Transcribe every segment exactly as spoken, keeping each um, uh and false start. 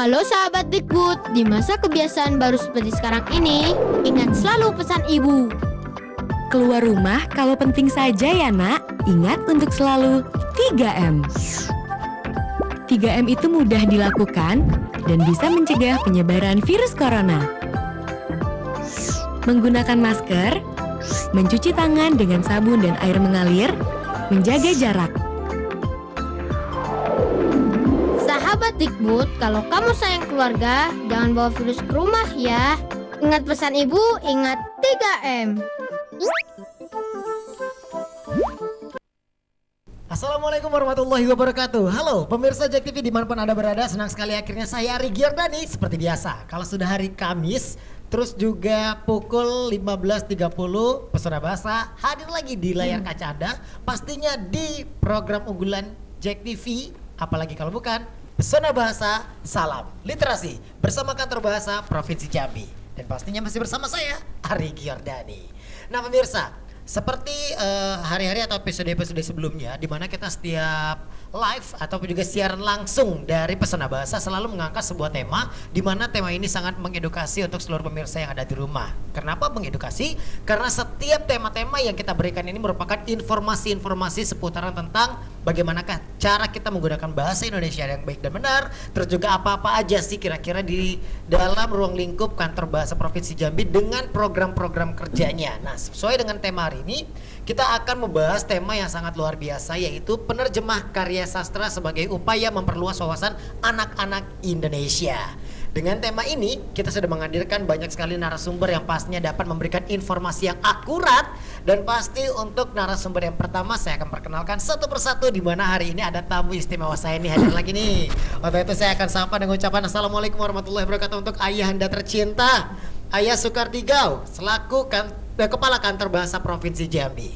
Halo sahabat Dikbud, di masa kebiasaan baru seperti sekarang ini, ingat selalu pesan ibu. Keluar rumah kalau penting saja ya nak, ingat untuk selalu tiga M. tiga M itu mudah dilakukan dan bisa mencegah penyebaran virus corona. Menggunakan masker, mencuci tangan dengan sabun dan air mengalir, menjaga jarak. Sahabat Dikbud, kalau kamu sayang keluarga, jangan bawa virus ke rumah ya. Ingat pesan ibu, ingat tiga M. Assalamualaikum warahmatullahi wabarakatuh. Halo pemirsa Jack T V dimanapun Anda berada, senang sekali akhirnya saya Ari Giordani. Seperti biasa, kalau sudah hari Kamis, terus juga pukul lima belas tiga puluh Pesona Bahasa hadir lagi di layar kaca Anda. Pastinya di program unggulan Jack T V, apalagi kalau bukan Pesona Bahasa Salam Literasi bersama Kantor Bahasa Provinsi Jambi. Dan pastinya masih bersama saya Ari Giordani. Nah pemirsa, seperti uh, hari-hari atau episode-episode sebelumnya, di mana kita setiap live ataupun juga siaran langsung dari Pesona Bahasa selalu mengangkat sebuah tema, di mana tema ini sangat mengedukasi untuk seluruh pemirsa yang ada di rumah. Kenapa mengedukasi? Karena setiap tema-tema yang kita berikan ini merupakan informasi-informasi seputaran tentang bagaimanakah cara kita menggunakan bahasa Indonesia yang baik dan benar, terus juga apa-apa aja sih kira-kira di dalam ruang lingkup Kantor Bahasa Provinsi Jambi dengan program-program kerjanya. Nah, sesuai dengan tema hari ini, kita akan membahas tema yang sangat luar biasa, yaitu penerjemah karya sastra sebagai upaya memperluas wawasan anak-anak Indonesia. Dengan tema ini, kita sudah menghadirkan banyak sekali narasumber yang pastinya dapat memberikan informasi yang akurat. Dan pasti untuk narasumber yang pertama saya akan perkenalkan satu persatu, di mana hari ini ada tamu istimewa saya ini hadir lagi nih. Waktu itu saya akan sapa dengan ucapan Assalamualaikum warahmatullahi wabarakatuh untuk ayahanda tercinta, Ayah Sukartigau, selaku kan, eh, Kepala Kantor Bahasa Provinsi Jambi.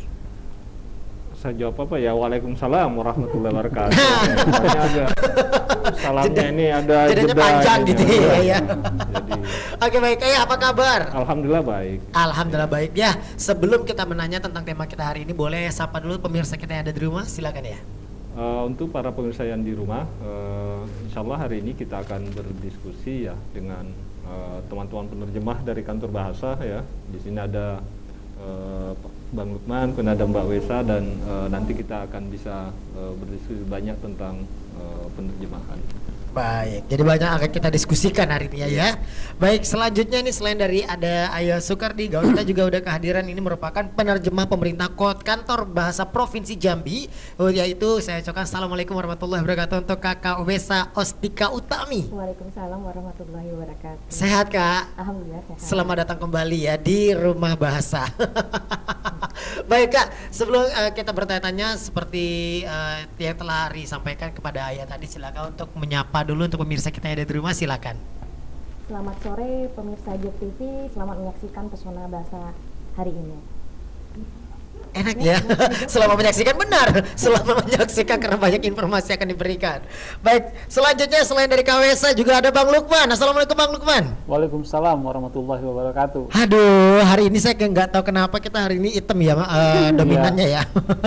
Saya jawab apa ya? Waalaikumsalam warahmatullahi wabarakatuh. Makanya agak salamnya Jeda, ini ada jedanya panjang gitu ya. ya. Jadi, Oke baik, Ayah apa kabar? Alhamdulillah baik. Alhamdulillah baik ya. Sebelum kita menanya tentang tema kita hari ini, boleh sapa dulu pemirsa kita yang ada di rumah, silakan ya. Uh, untuk para pemirsa yang di rumah, uh, insya Allah hari ini kita akan berdiskusi ya dengan uh, teman-teman penerjemah dari Kantor Bahasa ya. Di sini ada uh, Bang Lukman, kemudian ada Mbak Wesa, dan uh, nanti kita akan bisa uh, berdiskusi banyak tentang uh, penerjemahan. Baik, jadi banyak akan kita diskusikan hari ini ya, ya. Baik, selanjutnya nih selain dari ada Ayah Sukartigau, kita juga udah kehadiran ini merupakan penerjemah pemerintah Kantor Bahasa Provinsi Jambi, yaitu saya ucapkan Assalamualaikum warahmatullahi wabarakatuh untuk Kakak Wesa Ostika Utami. Waalaikumsalam warahmatullahi wabarakatuh. Sehat Kak? Alhamdulillah sehat. Selamat datang kembali ya di Rumah Bahasa. Baik Kak, sebelum uh, kita bertanya-tanya seperti uh, yang telah Ari sampaikan kepada Ayah tadi, silakan untuk menyapa dulu untuk pemirsa kita yang ada di rumah, silakan. Selamat sore pemirsa Jack T V, selamat menyaksikan Pesona Bahasa hari ini. Enak ya, selama menyaksikan benar, selama menyaksikan karena banyak informasi akan diberikan. Baik, selanjutnya selain dari K W S juga ada Bang Lukman. Assalamualaikum Bang Lukman. Waalaikumsalam warahmatullahi wabarakatuh. Aduh, hari ini saya nggak tahu kenapa kita hari ini hitam ya uh, dominannya ya.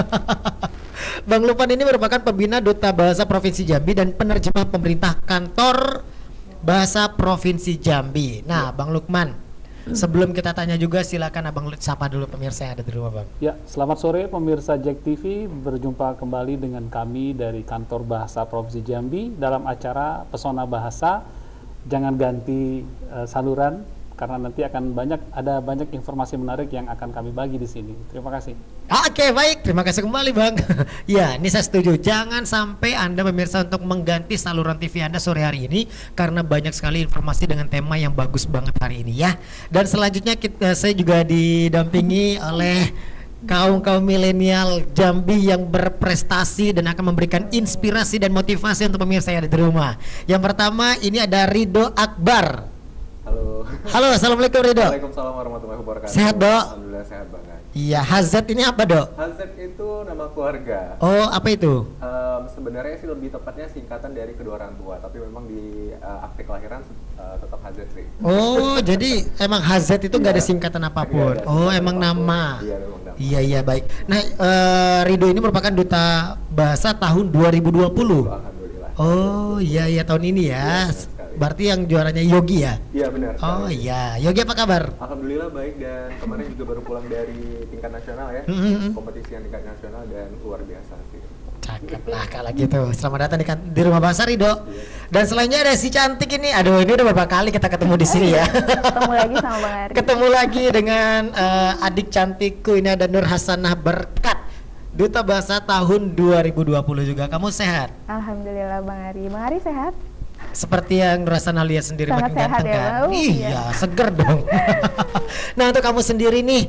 Bang Lukman ini merupakan pembina Duta Bahasa Provinsi Jambi dan penerjemah pemerintah Kantor Bahasa Provinsi Jambi. Nah, Bang Lukman, sebelum kita tanya juga silakan Abang sapa dulu pemirsa yang ada di rumah Bang. Ya, selamat sore pemirsa Jack T V, berjumpa kembali dengan kami dari Kantor Bahasa Provinsi Jambi dalam acara Pesona Bahasa. Jangan ganti uh, saluran karena nanti akan banyak ada banyak informasi menarik yang akan kami bagi di sini. Terima kasih. Oke, baik, terima kasih kembali Bang. Ya, ini saya setuju. Jangan sampai Anda pemirsa untuk mengganti saluran T V Anda sore hari ini karena banyak sekali informasi dengan tema yang bagus banget hari ini ya. Dan selanjutnya kita, saya juga didampingi oleh kaum-kaum milenial Jambi yang berprestasi dan akan memberikan inspirasi dan motivasi untuk pemirsa yang ada di rumah. Yang pertama ini ada Ridho Akbar. Halo. Halo, assalamualaikum Ridho. Waalaikumsalam warahmatullahi wabarakatuh. Sehat Dok? Alhamdulillah sehat banget. Iya, Hazet ini apa Dok? Hazet itu nama keluarga. Oh, apa itu? Um, sebenarnya sih lebih tepatnya singkatan dari kedua orang tua, tapi memang di uh, akte kelahiran uh, tetap Hazet sih. Oh, jadi emang Hazet itu nggak ada singkatan apapun. Ada oh, singkatan emang apapun. nama. Iya, memang nama. Iya, iya baik. Nah, uh, Ridho ini merupakan duta bahasa tahun dua ribu dua puluh. Alhamdulillah. Oh, iya iya tahun ini ya. Iya, Berarti yang juaranya Yogi ya? Iya benar. Oh iya, Yogi apa kabar? Alhamdulillah baik, dan kemarin juga baru pulang dari tingkat nasional ya, Mm-hmm. kompetisi yang tingkat nasional, dan luar biasa sih. Cakep lah kalau gitu. Selamat datang di, kan- di rumah Bang Sari, Dok. Dan selanjutnya ada si cantik ini. Aduh, ini udah beberapa kali kita ketemu di sini ya. Ketemu lagi sama Bang Ari. Ketemu lagi dengan eh, adik cantikku ini, ada Nur Hasanah Berkat, Duta Bahasa tahun dua ribu dua puluh juga. Kamu sehat? Alhamdulillah Bang Ari. Bang Ari sehat? Seperti yang Nur Hasanah lihat sendiri, Sangat makin sehat ganteng ya, kan? Bang? Iya, Iya. seger dong. Nah, untuk kamu sendiri nih,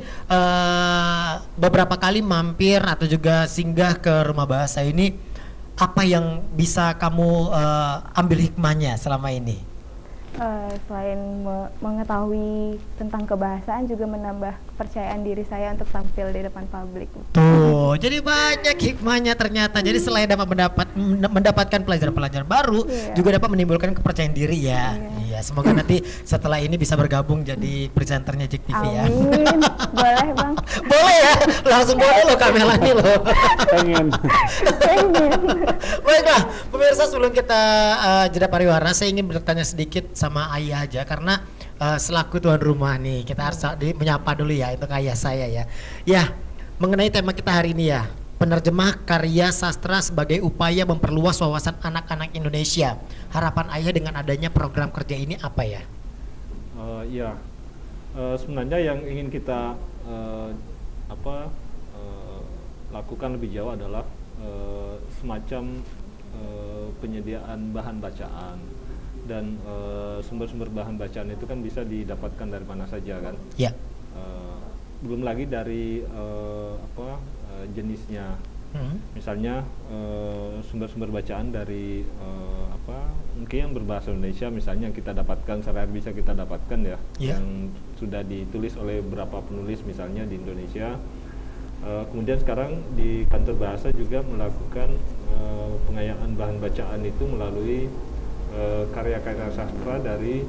eh, beberapa kali mampir atau juga singgah ke rumah bahasa ini, apa yang bisa kamu eh, ambil hikmahnya selama ini? Eh, selain me- mengetahui tentang kebahasaan, juga menambah kepercayaan diri saya untuk tampil di depan publik. Tuh, jadi banyak hikmahnya ternyata. Jadi selain dapat mendapat mendapatkan pelajaran-pelajaran baru, Iya. juga dapat menimbulkan kepercayaan diri ya. Iya. Iya, semoga nanti setelah ini bisa bergabung jadi presenternya J E K T V ya. Amin. Boleh Bang. Boleh ya, langsung boleh loh Kak Melani loh. Pengen. Pengen. Baiklah, pemirsa, sebelum kita uh, jeda pariwara, saya ingin bertanya sedikit sama Ayah aja, karena uh, selaku tuan rumah nih, kita harus di, menyapa dulu ya untuk ayah saya ya. Ya, mengenai tema kita hari ini ya, penerjemah karya sastra sebagai upaya memperluas wawasan anak-anak Indonesia. Harapan Ayah dengan adanya program kerja ini apa ya? Uh, ya, uh, sebenarnya yang ingin kita uh, apa uh, lakukan lebih jauh adalah uh, semacam uh, penyediaan bahan bacaan, dan uh, sumber-sumber bahan bacaan itu kan bisa didapatkan dari mana saja kan. Ya. Uh, belum lagi dari uh, apa uh, jenisnya. Hmm. Misalnya uh, sumber-sumber bacaan dari uh, apa mungkin yang berbahasa Indonesia, misalnya yang kita dapatkan sehari-hari bisa kita dapatkan ya, Yeah. yang sudah ditulis oleh beberapa penulis misalnya di Indonesia. Uh, kemudian sekarang di kantor bahasa juga melakukan uh, pengayaan bahan bacaan itu melalui uh, karya-karya sastra dari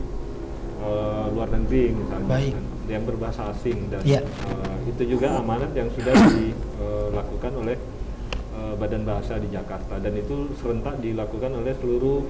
uh, luar negeri misalnya. Baik. Kan, yang berbahasa asing, dan Yeah. uh, itu juga amanat yang sudah dilakukan oleh uh, Badan Bahasa di Jakarta, dan itu serentak dilakukan oleh seluruh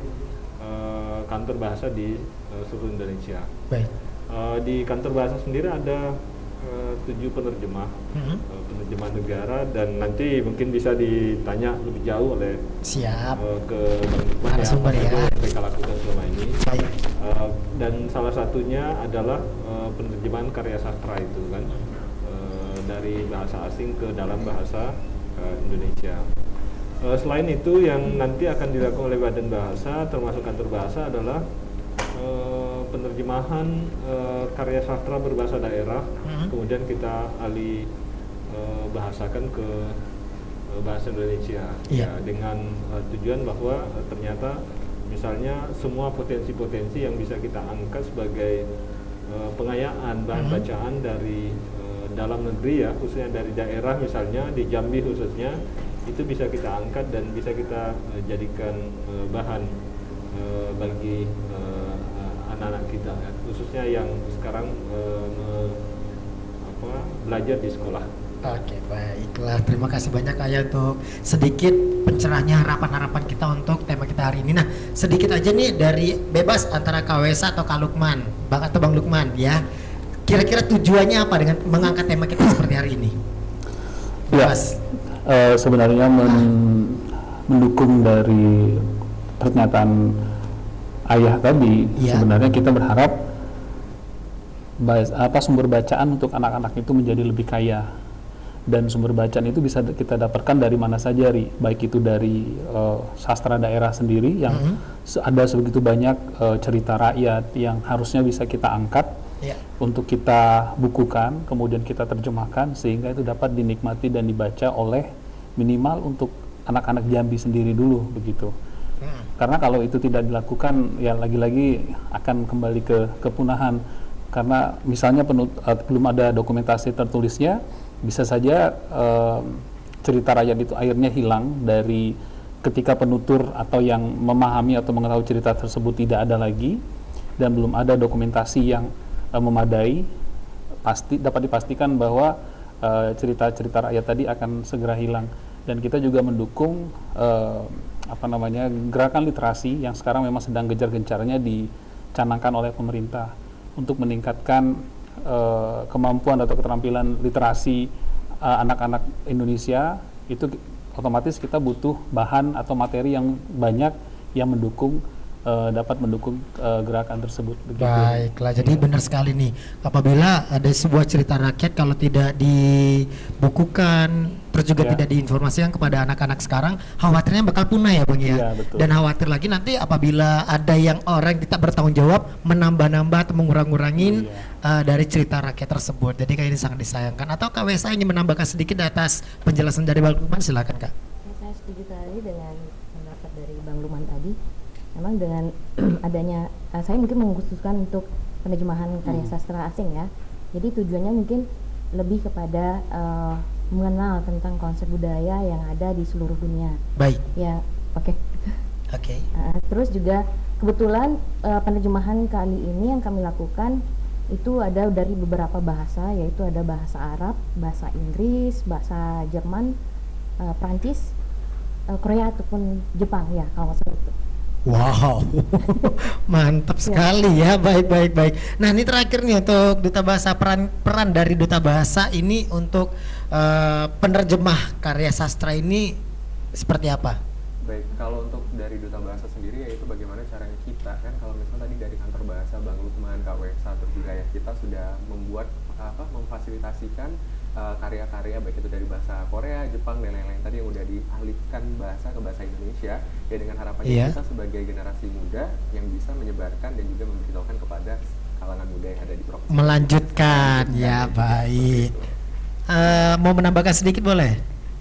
uh, kantor bahasa di uh, seluruh Indonesia. Baik. Uh, di kantor bahasa sendiri ada uh, tujuh penerjemah, Mhm. uh, penerjemah negara, dan nanti mungkin bisa ditanya lebih jauh oleh Siap. uh, ke Bang Lukman ya, Narasumber apa ya. saja yang mereka lakukan selama ini. Baik. Uh, dan salah satunya adalah uh, penerjemahan karya sastra itu kan, uh, dari bahasa asing ke dalam bahasa uh, Indonesia. Uh, selain itu, yang nanti akan dilakukan oleh Badan Bahasa termasuk kantor bahasa adalah uh, penerjemahan uh, karya sastra berbahasa daerah, Mhm. kemudian kita alih uh, bahasakan ke uh, bahasa Indonesia. Iya. Ya, dengan uh, tujuan bahwa uh, ternyata misalnya semua potensi-potensi yang bisa kita angkat sebagai uh, pengayaan bahan Mhm. bacaan dari uh, dalam negeri ya, khususnya dari daerah, misalnya di Jambi khususnya, itu bisa kita angkat dan bisa kita uh, jadikan uh, bahan uh, bagi uh, uh, anak-anak kita ya, khususnya yang sekarang uh, me- apa, belajar di sekolah. Oke, baiklah. Terima kasih banyak Ayah untuk sedikit pencerahnya, harapan-harapan kita untuk tema kita hari ini. Nah, sedikit aja nih dari bebas antara Kak Wesa atau Kak Lukman, Bang atau Bang Lukman ya. Kira-kira tujuannya apa dengan mengangkat tema kita seperti hari ini? Ya, Bebas. eh, sebenarnya men- mendukung dari pernyataan ayah tadi, Iya. sebenarnya kita berharap bahas- apa sumber bacaan untuk anak-anak itu menjadi lebih kaya, dan sumber bacaan itu bisa kita dapatkan dari mana saja, Ri. Baik itu dari eh, sastra daerah sendiri yang Mhm. se- ada sebegitu banyak eh, cerita rakyat yang harusnya bisa kita angkat Ya. untuk kita bukukan, kemudian kita terjemahkan sehingga itu dapat dinikmati dan dibaca oleh minimal untuk anak-anak Jambi sendiri dulu begitu. Hmm. Karena kalau itu tidak dilakukan, ya lagi-lagi akan kembali ke kepunahan. Karena misalnya penut- uh, belum ada dokumentasi tertulisnya, bisa saja uh, cerita rakyat itu akhirnya hilang dari ketika penutur atau yang memahami atau mengetahui cerita tersebut tidak ada lagi, dan belum ada dokumentasi yang uh, memadai. Pasti dapat dipastikan bahwa uh, cerita-cerita rakyat tadi akan segera hilang. Dan kita juga mendukung uh, apa namanya gerakan literasi yang sekarang memang sedang gencar-gencarnya dicanangkan oleh pemerintah untuk meningkatkan uh, kemampuan atau keterampilan literasi uh, anak-anak Indonesia. Itu otomatis kita butuh bahan atau materi yang banyak yang mendukung uh, dapat mendukung uh, gerakan tersebut. Begitu. Baiklah, jadi benar sekali nih, apabila ada sebuah cerita rakyat kalau tidak dibukukan terus juga Ya. tidak diinformasikan kepada anak-anak sekarang, khawatirnya bakal punah ya Bang ya. Iya, betul. Dan khawatir lagi nanti apabila ada yang orang tidak bertanggung jawab menambah-nambah atau mengurang-ngurangin Oh, iya. uh, dari cerita rakyat tersebut. Jadi kayak ini sangat disayangkan. Atau K W S A ingin menambahkan sedikit atas penjelasan dari Bang Lukman, silakan Kak. Ya, saya setuju sekali dengan pendapat dari Bang Luman tadi. Memang dengan adanya, uh, saya mungkin mengkhususkan untuk penerjemahan karya sastra asing ya. Jadi tujuannya mungkin lebih kepada uh, mengenal tentang konsep budaya yang ada di seluruh dunia. Baik. Ya, oke. Oke. Uh, terus juga kebetulan uh, penerjemahan kali ini yang kami lakukan itu ada dari beberapa bahasa, yaitu ada bahasa Arab, bahasa Inggris, bahasa Jerman, uh, Prancis, uh, Korea ataupun Jepang ya kalau nggak salah itu. Wow, mantap sekali ya. Baik, baik, baik. Nah, ini terakhir nih untuk Duta Bahasa, peran peran dari Duta Bahasa ini untuk uh, penerjemah karya sastra ini seperti apa? Baik, kalau untuk dari Duta Bahasa sendiri yaitu bagaimana caranya kita kan, kalau misalnya tadi dari kantor bahasa Bang Lukman, K W S A terus juga ya kita sudah membuat apa memfasilitasikan uh, karya-karya baik itu dari bahasa Korea, Jepang dan lain-lain tadi yang udah dialihkan bahasa ke bahasa Indonesia ya, dengan harapannya Iya. kita sebagai generasi muda yang bisa menyebarkan dan juga memberitahukan kepada kalangan muda yang ada di provinsi. Melanjutkan, ya baik. Uh, mau menambahkan sedikit boleh?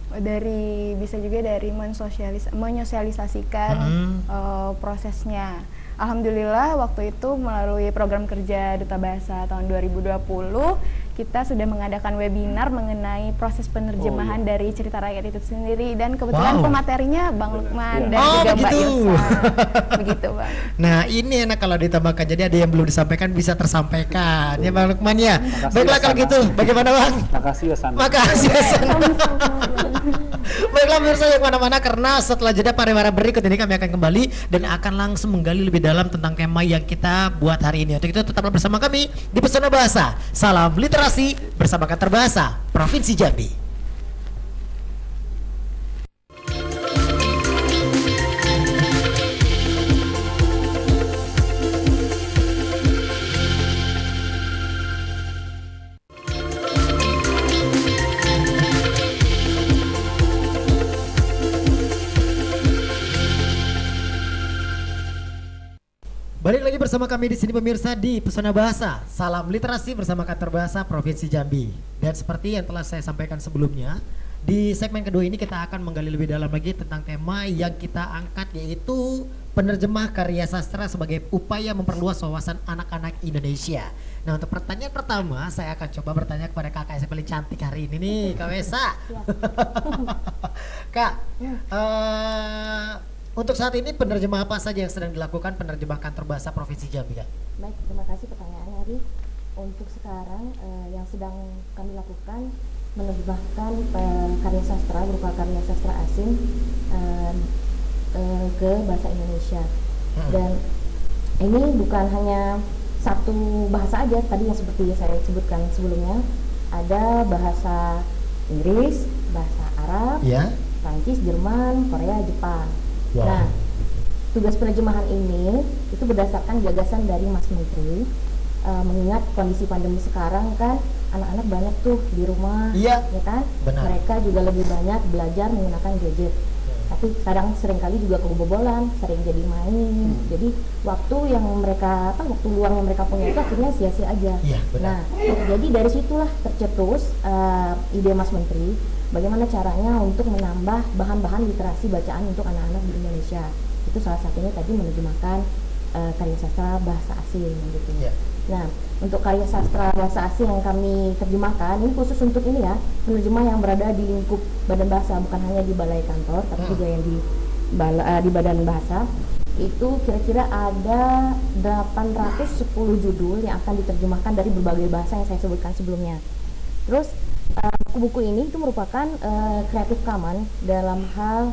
Dari bisa juga dari mensosialis menyosialisasikan Mm-hmm. uh, prosesnya. Alhamdulillah waktu itu melalui program kerja Duta Bahasa tahun dua ribu dua puluh kita sudah mengadakan webinar mengenai proses penerjemahan Oh, iya. dari cerita rakyat itu sendiri, dan kebetulan Wow. pematerinya Bang Benar. Lukman Iya. dan Oh, juga Mbak begitu. Ilsa. Begitu Bang. Nah, ini enak kalau ditambahkan. Jadi ada yang belum disampaikan bisa tersampaikan. Ya Bang Lukman ya. Makasih Baiklah ya, kalau Sana. gitu. Bagaimana Bang? Makasih ya Sana. Makasih ya San. Baiklah pemirsa yang mana-mana, karena setelah jeda pariwara berikut ini kami akan kembali dan akan langsung menggali lebih dalam tentang tema yang kita buat hari ini. Untuk itu tetaplah bersama kami di Pesona Bahasa. Salam literasi bersama Kantor Bahasa Provinsi Jambi. Balik lagi bersama kami di sini pemirsa di Pesona Bahasa. Salam literasi bersama Kantor Bahasa Provinsi Jambi. Dan seperti yang telah saya sampaikan sebelumnya, di segmen kedua ini kita akan menggali lebih dalam lagi tentang tema yang kita angkat, yaitu penerjemah karya sastra sebagai upaya memperluas wawasan anak-anak Indonesia. Nah, untuk pertanyaan pertama saya akan coba bertanya kepada kakak yang paling cantik hari ini nih, Kak Wesa. Kak, eh, untuk saat ini penerjemah apa saja yang sedang dilakukan penerjemah Kantor Bahasa Provinsi Jambi, Kak? Baik, terima kasih pertanyaannya Ari. Untuk sekarang eh, yang sedang kami lakukan menerjemahkan eh, karya sastra berupa karya sastra asing eh, eh, ke bahasa Indonesia. Hmm. Dan ini bukan hanya satu bahasa aja, tadi yang seperti saya sebutkan sebelumnya, ada bahasa Inggris, bahasa Arab, Ya. Prancis, Jerman, Korea, Jepang. Wow. Nah, tugas penerjemahan ini itu berdasarkan gagasan dari Mas Menteri, uh, mengingat kondisi pandemi sekarang kan anak-anak banyak tuh di rumah, Iya. ya kan? Benar. Mereka juga lebih banyak belajar menggunakan gadget. Tapi kadang seringkali juga kebobolan, sering jadi main. Jadi waktu yang mereka apa waktu luang yang mereka punya itu akhirnya sia-sia aja. Iya, benar. Nah, jadi dari situlah tercetus uh, ide Mas Menteri bagaimana caranya untuk menambah bahan-bahan literasi bacaan untuk anak-anak di Indonesia. Itu salah satunya tadi menerjemahkan uh, karya sastra bahasa asing gitu. Iya. Nah, untuk karya sastra bahasa asing yang kami terjemahkan ini khusus untuk ini ya, penerjemah yang berada di lingkup badan bahasa, bukan hanya di balai kantor, tapi Hmm. juga yang di bala, uh, di badan bahasa. Itu kira-kira ada delapan ratus sepuluh judul yang akan diterjemahkan dari berbagai bahasa yang saya sebutkan sebelumnya. Terus uh, buku-buku ini itu merupakan uh, Creative Commons dalam hal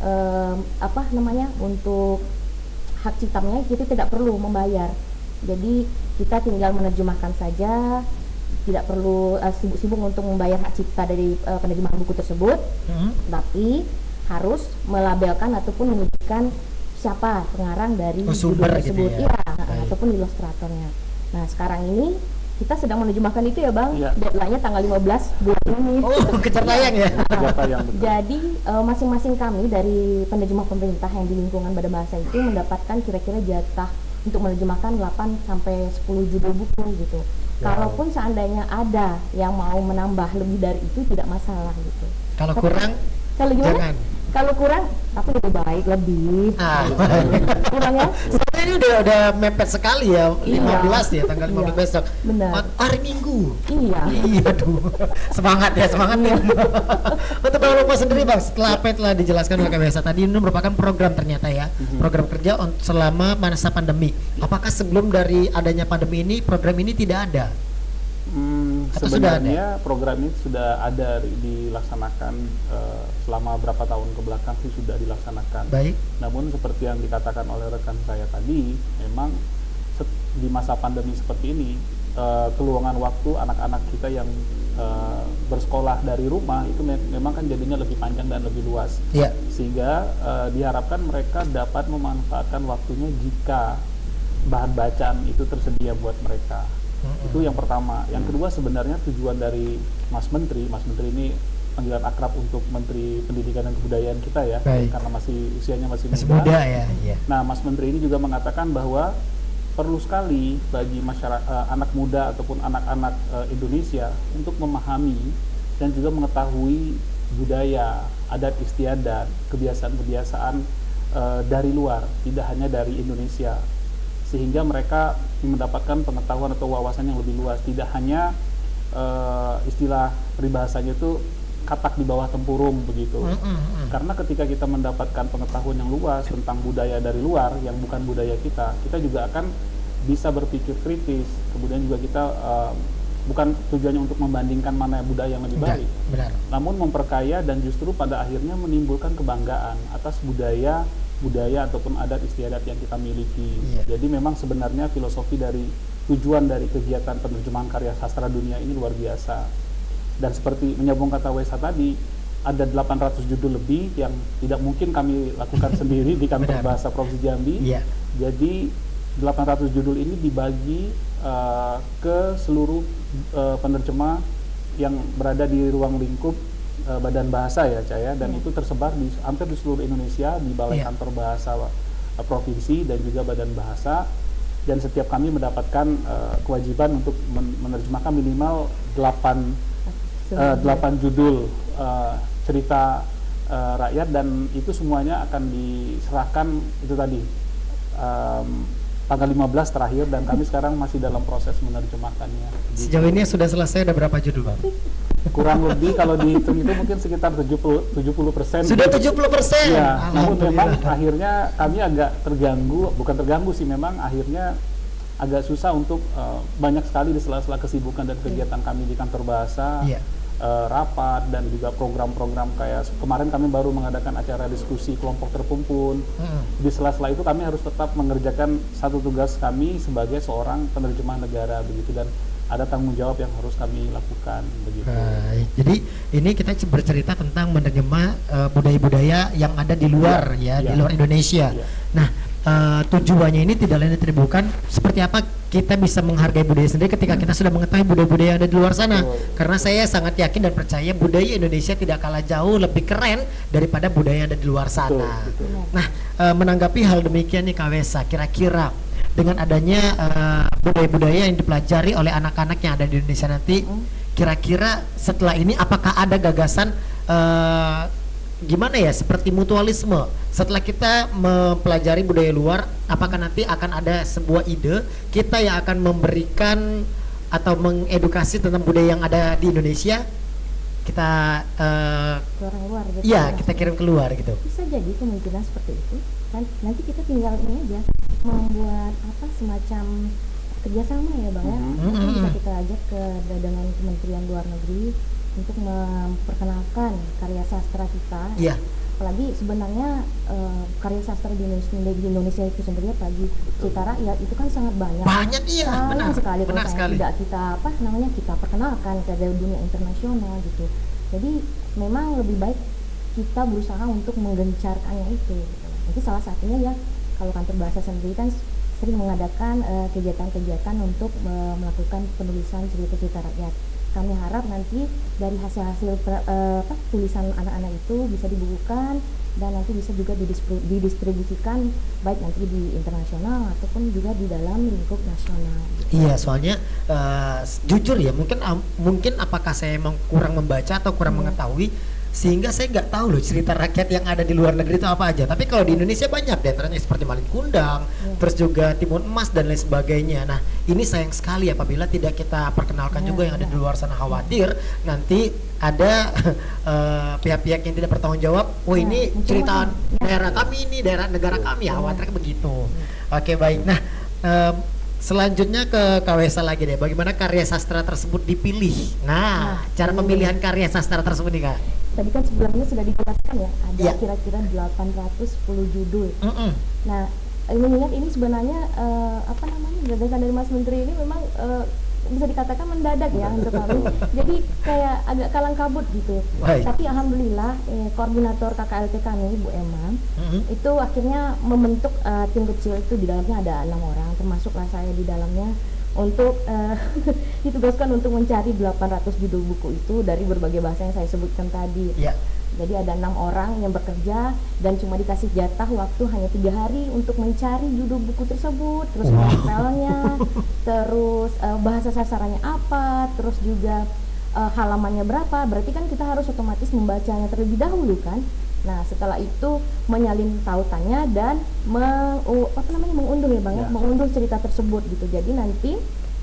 em, apa namanya untuk hak ciptanya kita tidak perlu membayar. Jadi kita tinggal menerjemahkan saja, tidak perlu uh, sibuk-sibuk untuk membayar hak cipta dari uh, penerjemahan buku tersebut, Hmm. tapi harus melabelkan ataupun menyebutkan siapa pengarang dari Oh, sumber judul gitu tersebut, ya. iya, Baik. ataupun ilustratornya. Nah sekarang ini kita sedang menerjemahkan itu ya bang, Iya. deadline-nya tanggal lima belas bulan ini. Oh, kejar tayang ya. Data yang betul. Jadi eh, masing-masing kami dari penerjemah pemerintah yang di lingkungan Badan Bahasa itu mendapatkan kira-kira jatah untuk menerjemahkan delapan sampai sepuluh judul buku gitu. Kalaupun seandainya ada yang mau menambah lebih dari itu tidak masalah gitu. Kalau Tapi- kurang, Kalau gimana? jangan. Kalau kurang, tapi lebih baik lebih. Ah. Kurang ya? Soalnya ini udah udah mepet sekali ya, Iya. lima belas ya, tanggal lima belas Iya. besok. Benar. Oh, hari Minggu. Iya. Iya, aduh. Semangat ya, semangat ya. Untuk Bang Rukma sendiri Bang, setelah apa yang telah dijelaskan oleh K W S A tadi, ini merupakan program ternyata ya, program kerja on- selama masa pandemi. Apakah sebelum dari adanya pandemi ini, program ini tidak ada? Hmm, Atau sudah sebenarnya program ini sudah ada di- dilaksanakan eh, selama berapa tahun ke belakang sih sudah dilaksanakan. Baik. Namun seperti yang dikatakan oleh rekan saya tadi, memang set- di masa pandemi seperti ini eh, keluangan waktu anak-anak kita yang eh, bersekolah dari rumah itu me- memang kan jadinya lebih panjang dan lebih luas. Iya. Sehingga eh, diharapkan mereka dapat memanfaatkan waktunya jika bahan bacaan itu tersedia buat mereka. Itu yang pertama. Yang kedua sebenarnya tujuan dari Mas Menteri, Mas Menteri ini panggilan akrab untuk Menteri Pendidikan dan Kebudayaan kita ya, Baik. karena masih usianya masih, Masih muda ya. Iya. Nah, Mas Menteri ini juga mengatakan bahwa perlu sekali bagi masyarakat eh, anak muda ataupun anak-anak eh, Indonesia untuk memahami dan juga mengetahui budaya, adat istiadat, kebiasaan-kebiasaan eh, dari luar, tidak hanya dari Indonesia, sehingga mereka mendapatkan pengetahuan atau wawasan yang lebih luas, tidak hanya eh, istilah peribahasanya itu katak di bawah tempurung begitu. Mm, mm, mm. Karena ketika kita mendapatkan pengetahuan yang luas tentang budaya dari luar yang bukan budaya kita, kita juga akan bisa berpikir kritis. Kemudian juga kita eh, bukan tujuannya untuk membandingkan mana budaya yang lebih Enggak, baik, benar. namun memperkaya dan justru pada akhirnya menimbulkan kebanggaan atas budaya budaya ataupun adat istiadat yang kita miliki. Iya. Jadi memang sebenarnya filosofi dari tujuan dari kegiatan penerjemahan karya sastra dunia ini luar biasa. Dan seperti menyambung kata Wesa tadi, ada delapan ratus judul lebih yang tidak mungkin kami lakukan sendiri di kantor Benar. bahasa Provinsi Jambi. Iya. Jadi delapan ratus judul ini dibagi uh, ke seluruh uh, penerjemah yang berada di ruang lingkup uh, Badan Bahasa ya, Caya, dan itu tersebar di hampir di seluruh Indonesia di balai Iya. kantor bahasa uh, provinsi dan juga Badan Bahasa. Dan setiap kami mendapatkan uh, kewajiban untuk men- menerjemahkan minimal delapan uh, delapan judul uh, cerita uh, rakyat, dan itu semuanya akan diserahkan itu tadi um, tanggal lima belas terakhir, dan kami sekarang masih dalam proses menerjemahkannya. Gitu. Sejauh ini sudah selesai, ada berapa judul Bang? Kurang lebih kalau dihitung itu mungkin sekitar tujuh puluh persen. Sudah tujuh puluh persen. Ya, namun memang akhirnya kami agak terganggu, bukan terganggu sih, memang akhirnya agak susah untuk uh, banyak sekali di sela-sela kesibukan dan kegiatan kami di kantor bahasa, Iya. uh, rapat dan juga program-program kayak kemarin kami baru mengadakan acara diskusi kelompok terkumpul. Mm. Di sela-sela itu kami harus tetap mengerjakan satu tugas kami sebagai seorang penerjemah negara begitu, dan ada tanggung jawab yang harus kami lakukan begitu. Baik. Jadi ini kita c- bercerita tentang menerjemah eh, budaya-budaya yang ada di luar ya, Iya. di luar Indonesia. Iya. Nah, eh, tujuannya ini tidak lain dan tidak bukan seperti apa kita bisa menghargai budaya sendiri ketika kita sudah mengetahui budaya-budaya yang ada di luar sana. Betul. Karena saya sangat yakin dan percaya budaya Indonesia tidak kalah jauh lebih keren daripada budaya yang ada di luar sana. betul. Nah, eh, menanggapi hal demikian nih Kak Wesa, kira-kira dengan adanya eh, budaya-budaya yang dipelajari oleh anak-anak yang ada di Indonesia nanti, kira-kira setelah ini apakah ada gagasan eh, gimana ya, seperti mutualisme setelah kita mempelajari budaya luar, apakah nanti akan ada sebuah ide kita yang akan memberikan atau mengedukasi tentang budaya yang ada di Indonesia, kita eh, ke orang luar gitu. iya kita kirim keluar gitu. Bisa jadi kemungkinan seperti itu. Kan nanti kita tinggal ini aja membuat apa semacam kerjasama ya bang ya. Mhm. Mungkin bisa Mhm. kita ajak ke dengan Kementerian Luar Negeri untuk memperkenalkan karya sastra kita. Iya. apalagi sebenarnya uh, karya sastra di Indonesia, di Indonesia itu sendiri apalagi cerita rakyat itu kan sangat banyak. Banyak iya, Sayang benar. sekali kalau Benar saya sekali. tidak kita apa namanya kita perkenalkan ke dunia internasional gitu. Jadi memang lebih baik kita berusaha untuk menggencarkannya itu. Gitu. Jadi salah satunya ya kalau kantor bahasa sendiri kan sering mengadakan uh, kegiatan-kegiatan untuk uh, melakukan penulisan cerita-cerita rakyat. Kami harap nanti dari hasil-hasil uh, apa, tulisan anak-anak itu bisa dibukukan dan nanti bisa juga didistribu- didistribusikan baik nanti di internasional ataupun juga di dalam lingkup nasional. Gitu. Iya, soalnya uh, jujur ya mungkin um, mungkin apakah saya emang kurang membaca atau kurang Hmm. mengetahui sehingga saya nggak tahu loh cerita rakyat yang ada di luar negeri itu apa aja. Tapi kalau di Indonesia banyak, diantaranya seperti Malin Kundang, Yeah. terus juga Timun Emas dan lain sebagainya. Nah ini sayang sekali apabila tidak kita perkenalkan Yeah, juga yang ada yeah. di luar sana, khawatir nanti ada eh, pihak-pihak yang tidak bertanggung jawab. Oh Yeah, ini mencemooh. cerita Yeah. daerah kami, ini daerah negara kami, ya Yeah. khawatir begitu. Oke baik. Nah em, selanjutnya ke Kak Wesa lagi deh. Bagaimana karya sastra tersebut dipilih? Nah, Nah, cara ini. pemilihan karya sastra tersebut nih Kak. Tadi kan sebelumnya sudah dijelaskan ya, ada Iya. kira-kira delapan ratus sepuluh judul. Mm-mm. Nah, ini mengingat ini sebenarnya eh, apa namanya gagasan dari Mas Menteri ini memang eh, bisa dikatakan mendadak ya untuk kami. Jadi kayak agak kalang kabut gitu. Baik. Tapi alhamdulillah eh, koordinator K K L T kami Bu Emma Mm-mm. itu akhirnya membentuk eh, tim kecil itu, di dalamnya ada enam orang, termasuklah saya di dalamnya, untuk eh, ditugaskan untuk mencari delapan ratus judul buku itu dari berbagai bahasa yang saya sebutkan tadi. Ya. Jadi ada enam orang yang bekerja dan cuma dikasih jatah waktu hanya tiga hari untuk mencari judul buku tersebut, terus Wow. novelnya, terus eh, bahasa sasarannya apa, terus juga eh, halamannya berapa. Berarti kan kita harus otomatis membacanya terlebih dahulu kan. Nah setelah itu menyalin tautannya dan meng, uh, apa namanya mengunduh ya bang, ya, Ya. mengunduh cerita tersebut gitu. Jadi nanti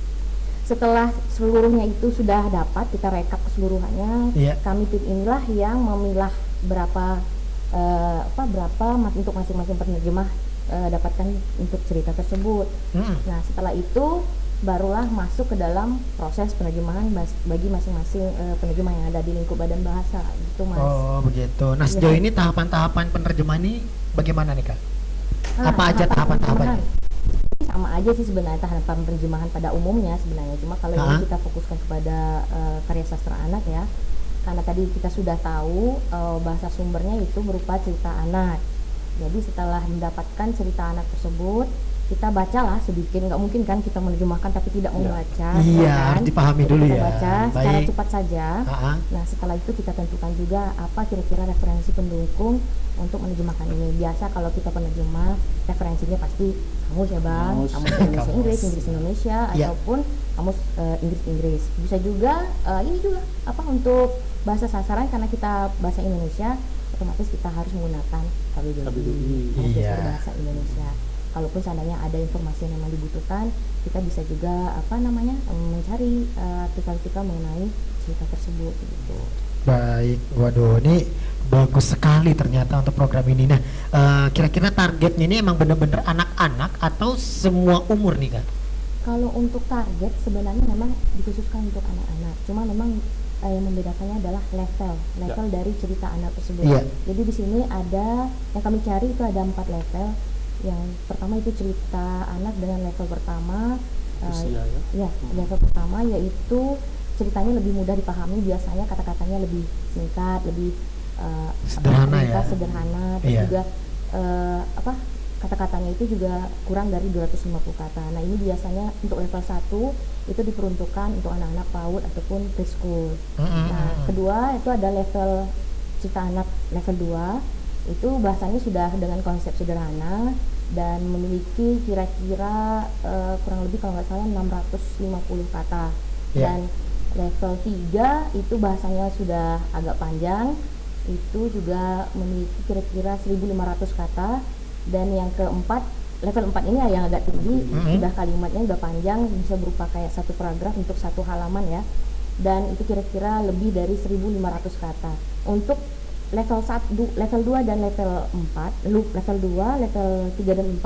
setelah seluruhnya itu sudah dapat, kita rekap keseluruhannya, Iya. kami tim inilah yang memilah berapa eh, apa berapa mas, untuk masing-masing penerjemah eh, dapatkan untuk cerita tersebut. Mm-mm. Nah setelah itu barulah masuk ke dalam proses penerjemahan bas- bagi masing-masing eh, penerjemah yang ada di lingkup badan bahasa gitu mas. Oh begitu. Nah Iya. sejauh ini tahapan-tahapan penerjemahan ini bagaimana nih Kak? Ah, Apa aja tahapan-tahapannya? penerjemahan. Sama aja sih sebenarnya tahapan penerjemahan pada umumnya sebenarnya. Cuma kalau Ah. ini kita fokuskan kepada eh, karya sastra anak ya. Karena tadi kita sudah tahu eh, bahasa sumbernya itu berupa cerita anak. Jadi setelah mendapatkan cerita anak tersebut, kita bacalah sedikit. Nggak mungkin kan kita menerjemahkan tapi tidak membaca. Iya, ya kan? harus dipahami Jadi dulu kita ya. baca secara Baik. cepat saja. Ah-ah. Nah setelah itu kita tentukan juga apa kira-kira referensi pendukung untuk menerjemahkan ini. Biasa kalau kita penerjemah referensinya pasti kamus ya bang, Kamus. kamus Indonesia Kamus. Inggris, Inggris Indonesia, Iya. ataupun kamus eh, Inggris Inggris. Bisa juga eh, ini juga apa untuk bahasa sasaran, karena kita bahasa Indonesia otomatis kita harus menggunakan K B B I, K B B I. Kamus Iya. Besar Bahasa Indonesia. Kalaupun seandainya ada informasi yang memang dibutuhkan, kita bisa juga apa namanya em, mencari eh, artikel-artikel mengenai cerita tersebut gitu. Baik, waduh ini bagus sekali ternyata untuk program ini. Nah, eh, kira-kira targetnya ini emang bener-bener anak-anak atau semua umur nih Kak? Kalau untuk target sebenarnya memang dikhususkan untuk anak-anak. Cuma memang eh, yang membedakannya adalah level, level dari cerita anak tersebut. Iya. Jadi di sini ada yang kami cari itu ada empat level. Yang pertama itu cerita anak dengan level pertama. eh, Usia ya. Ya, level pertama yaitu ceritanya lebih mudah dipahami, biasanya kata-katanya lebih singkat, lebih eh, apa, Sederhana ringkas, ya. sederhana, dan Iya. juga eh, apa kata-katanya itu juga kurang dari dua ratus lima puluh kata. Nah ini biasanya untuk level satu itu diperuntukkan untuk anak-anak PAUD ataupun preschool. Mm-mm. Nah kedua itu ada level cerita anak level dua, itu bahasanya sudah dengan konsep sederhana dan memiliki kira-kira eh, kurang lebih kalau nggak salah enam ratus lima puluh kata. Ya. Dan level tiga itu bahasanya sudah agak panjang, itu juga memiliki kira-kira seribu lima ratus kata. Dan yang keempat, level empat ini yang agak tinggi, Mhm. sudah kalimatnya udah panjang, bisa berupa kayak satu paragraf untuk satu halaman ya. Dan itu kira-kira lebih dari seribu lima ratus kata. Untuk level satu, level dua dan level empat, lu- level dua, level tiga dan empat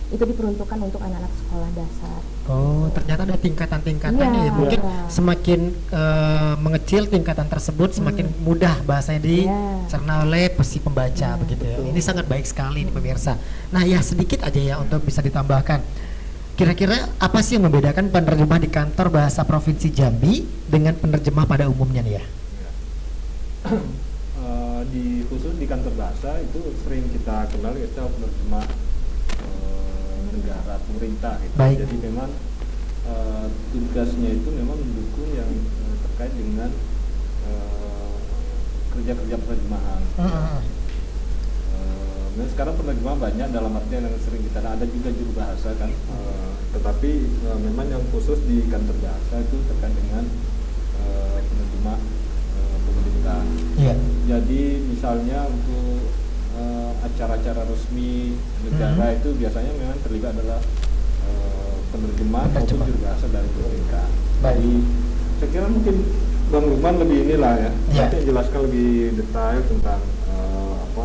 itu diperuntukkan untuk anak-anak sekolah dasar. Oh, ternyata ada tingkatan-tingkatannya Iya, ya. Mungkin iya. semakin eh, mengecil tingkatan tersebut, semakin mudah bahasanya dicerna oleh si pembaca begitu ya. Ini sangat baik sekali nih pemirsa. Nah, ya sedikit aja ya untuk bisa ditambahkan. Kira-kira apa sih yang membedakan penerjemah di kantor bahasa Provinsi Jambi dengan penerjemah pada umumnya nih ya? Eh, di khusus di kantor bahasa itu sering kita kenal kita penerjemah eh, negara pemerintah gitu. Baik. Jadi memang eh, tugasnya itu memang mendukung yang eh, terkait dengan eh, kerja-kerja penerjemahan. Mm-hmm. Eh, nah sekarang penerjemah banyak dalam artian yang sering kita ada juga juru bahasa kan. Eh, tetapi eh, memang yang khusus di kantor bahasa itu terkait dengan eh, penerjemah eh, pemerintah. Iya. Jadi misalnya untuk uh, acara-acara resmi negara Hmm. itu biasanya memang terlibat adalah uh, penerjemah maupun Penerjemah. juru bahasa dari pemerintah. Baik. Jadi saya kira mungkin Bang Lukman lebih inilah ya, Ya. nanti jelaskan lebih detail tentang uh, apa.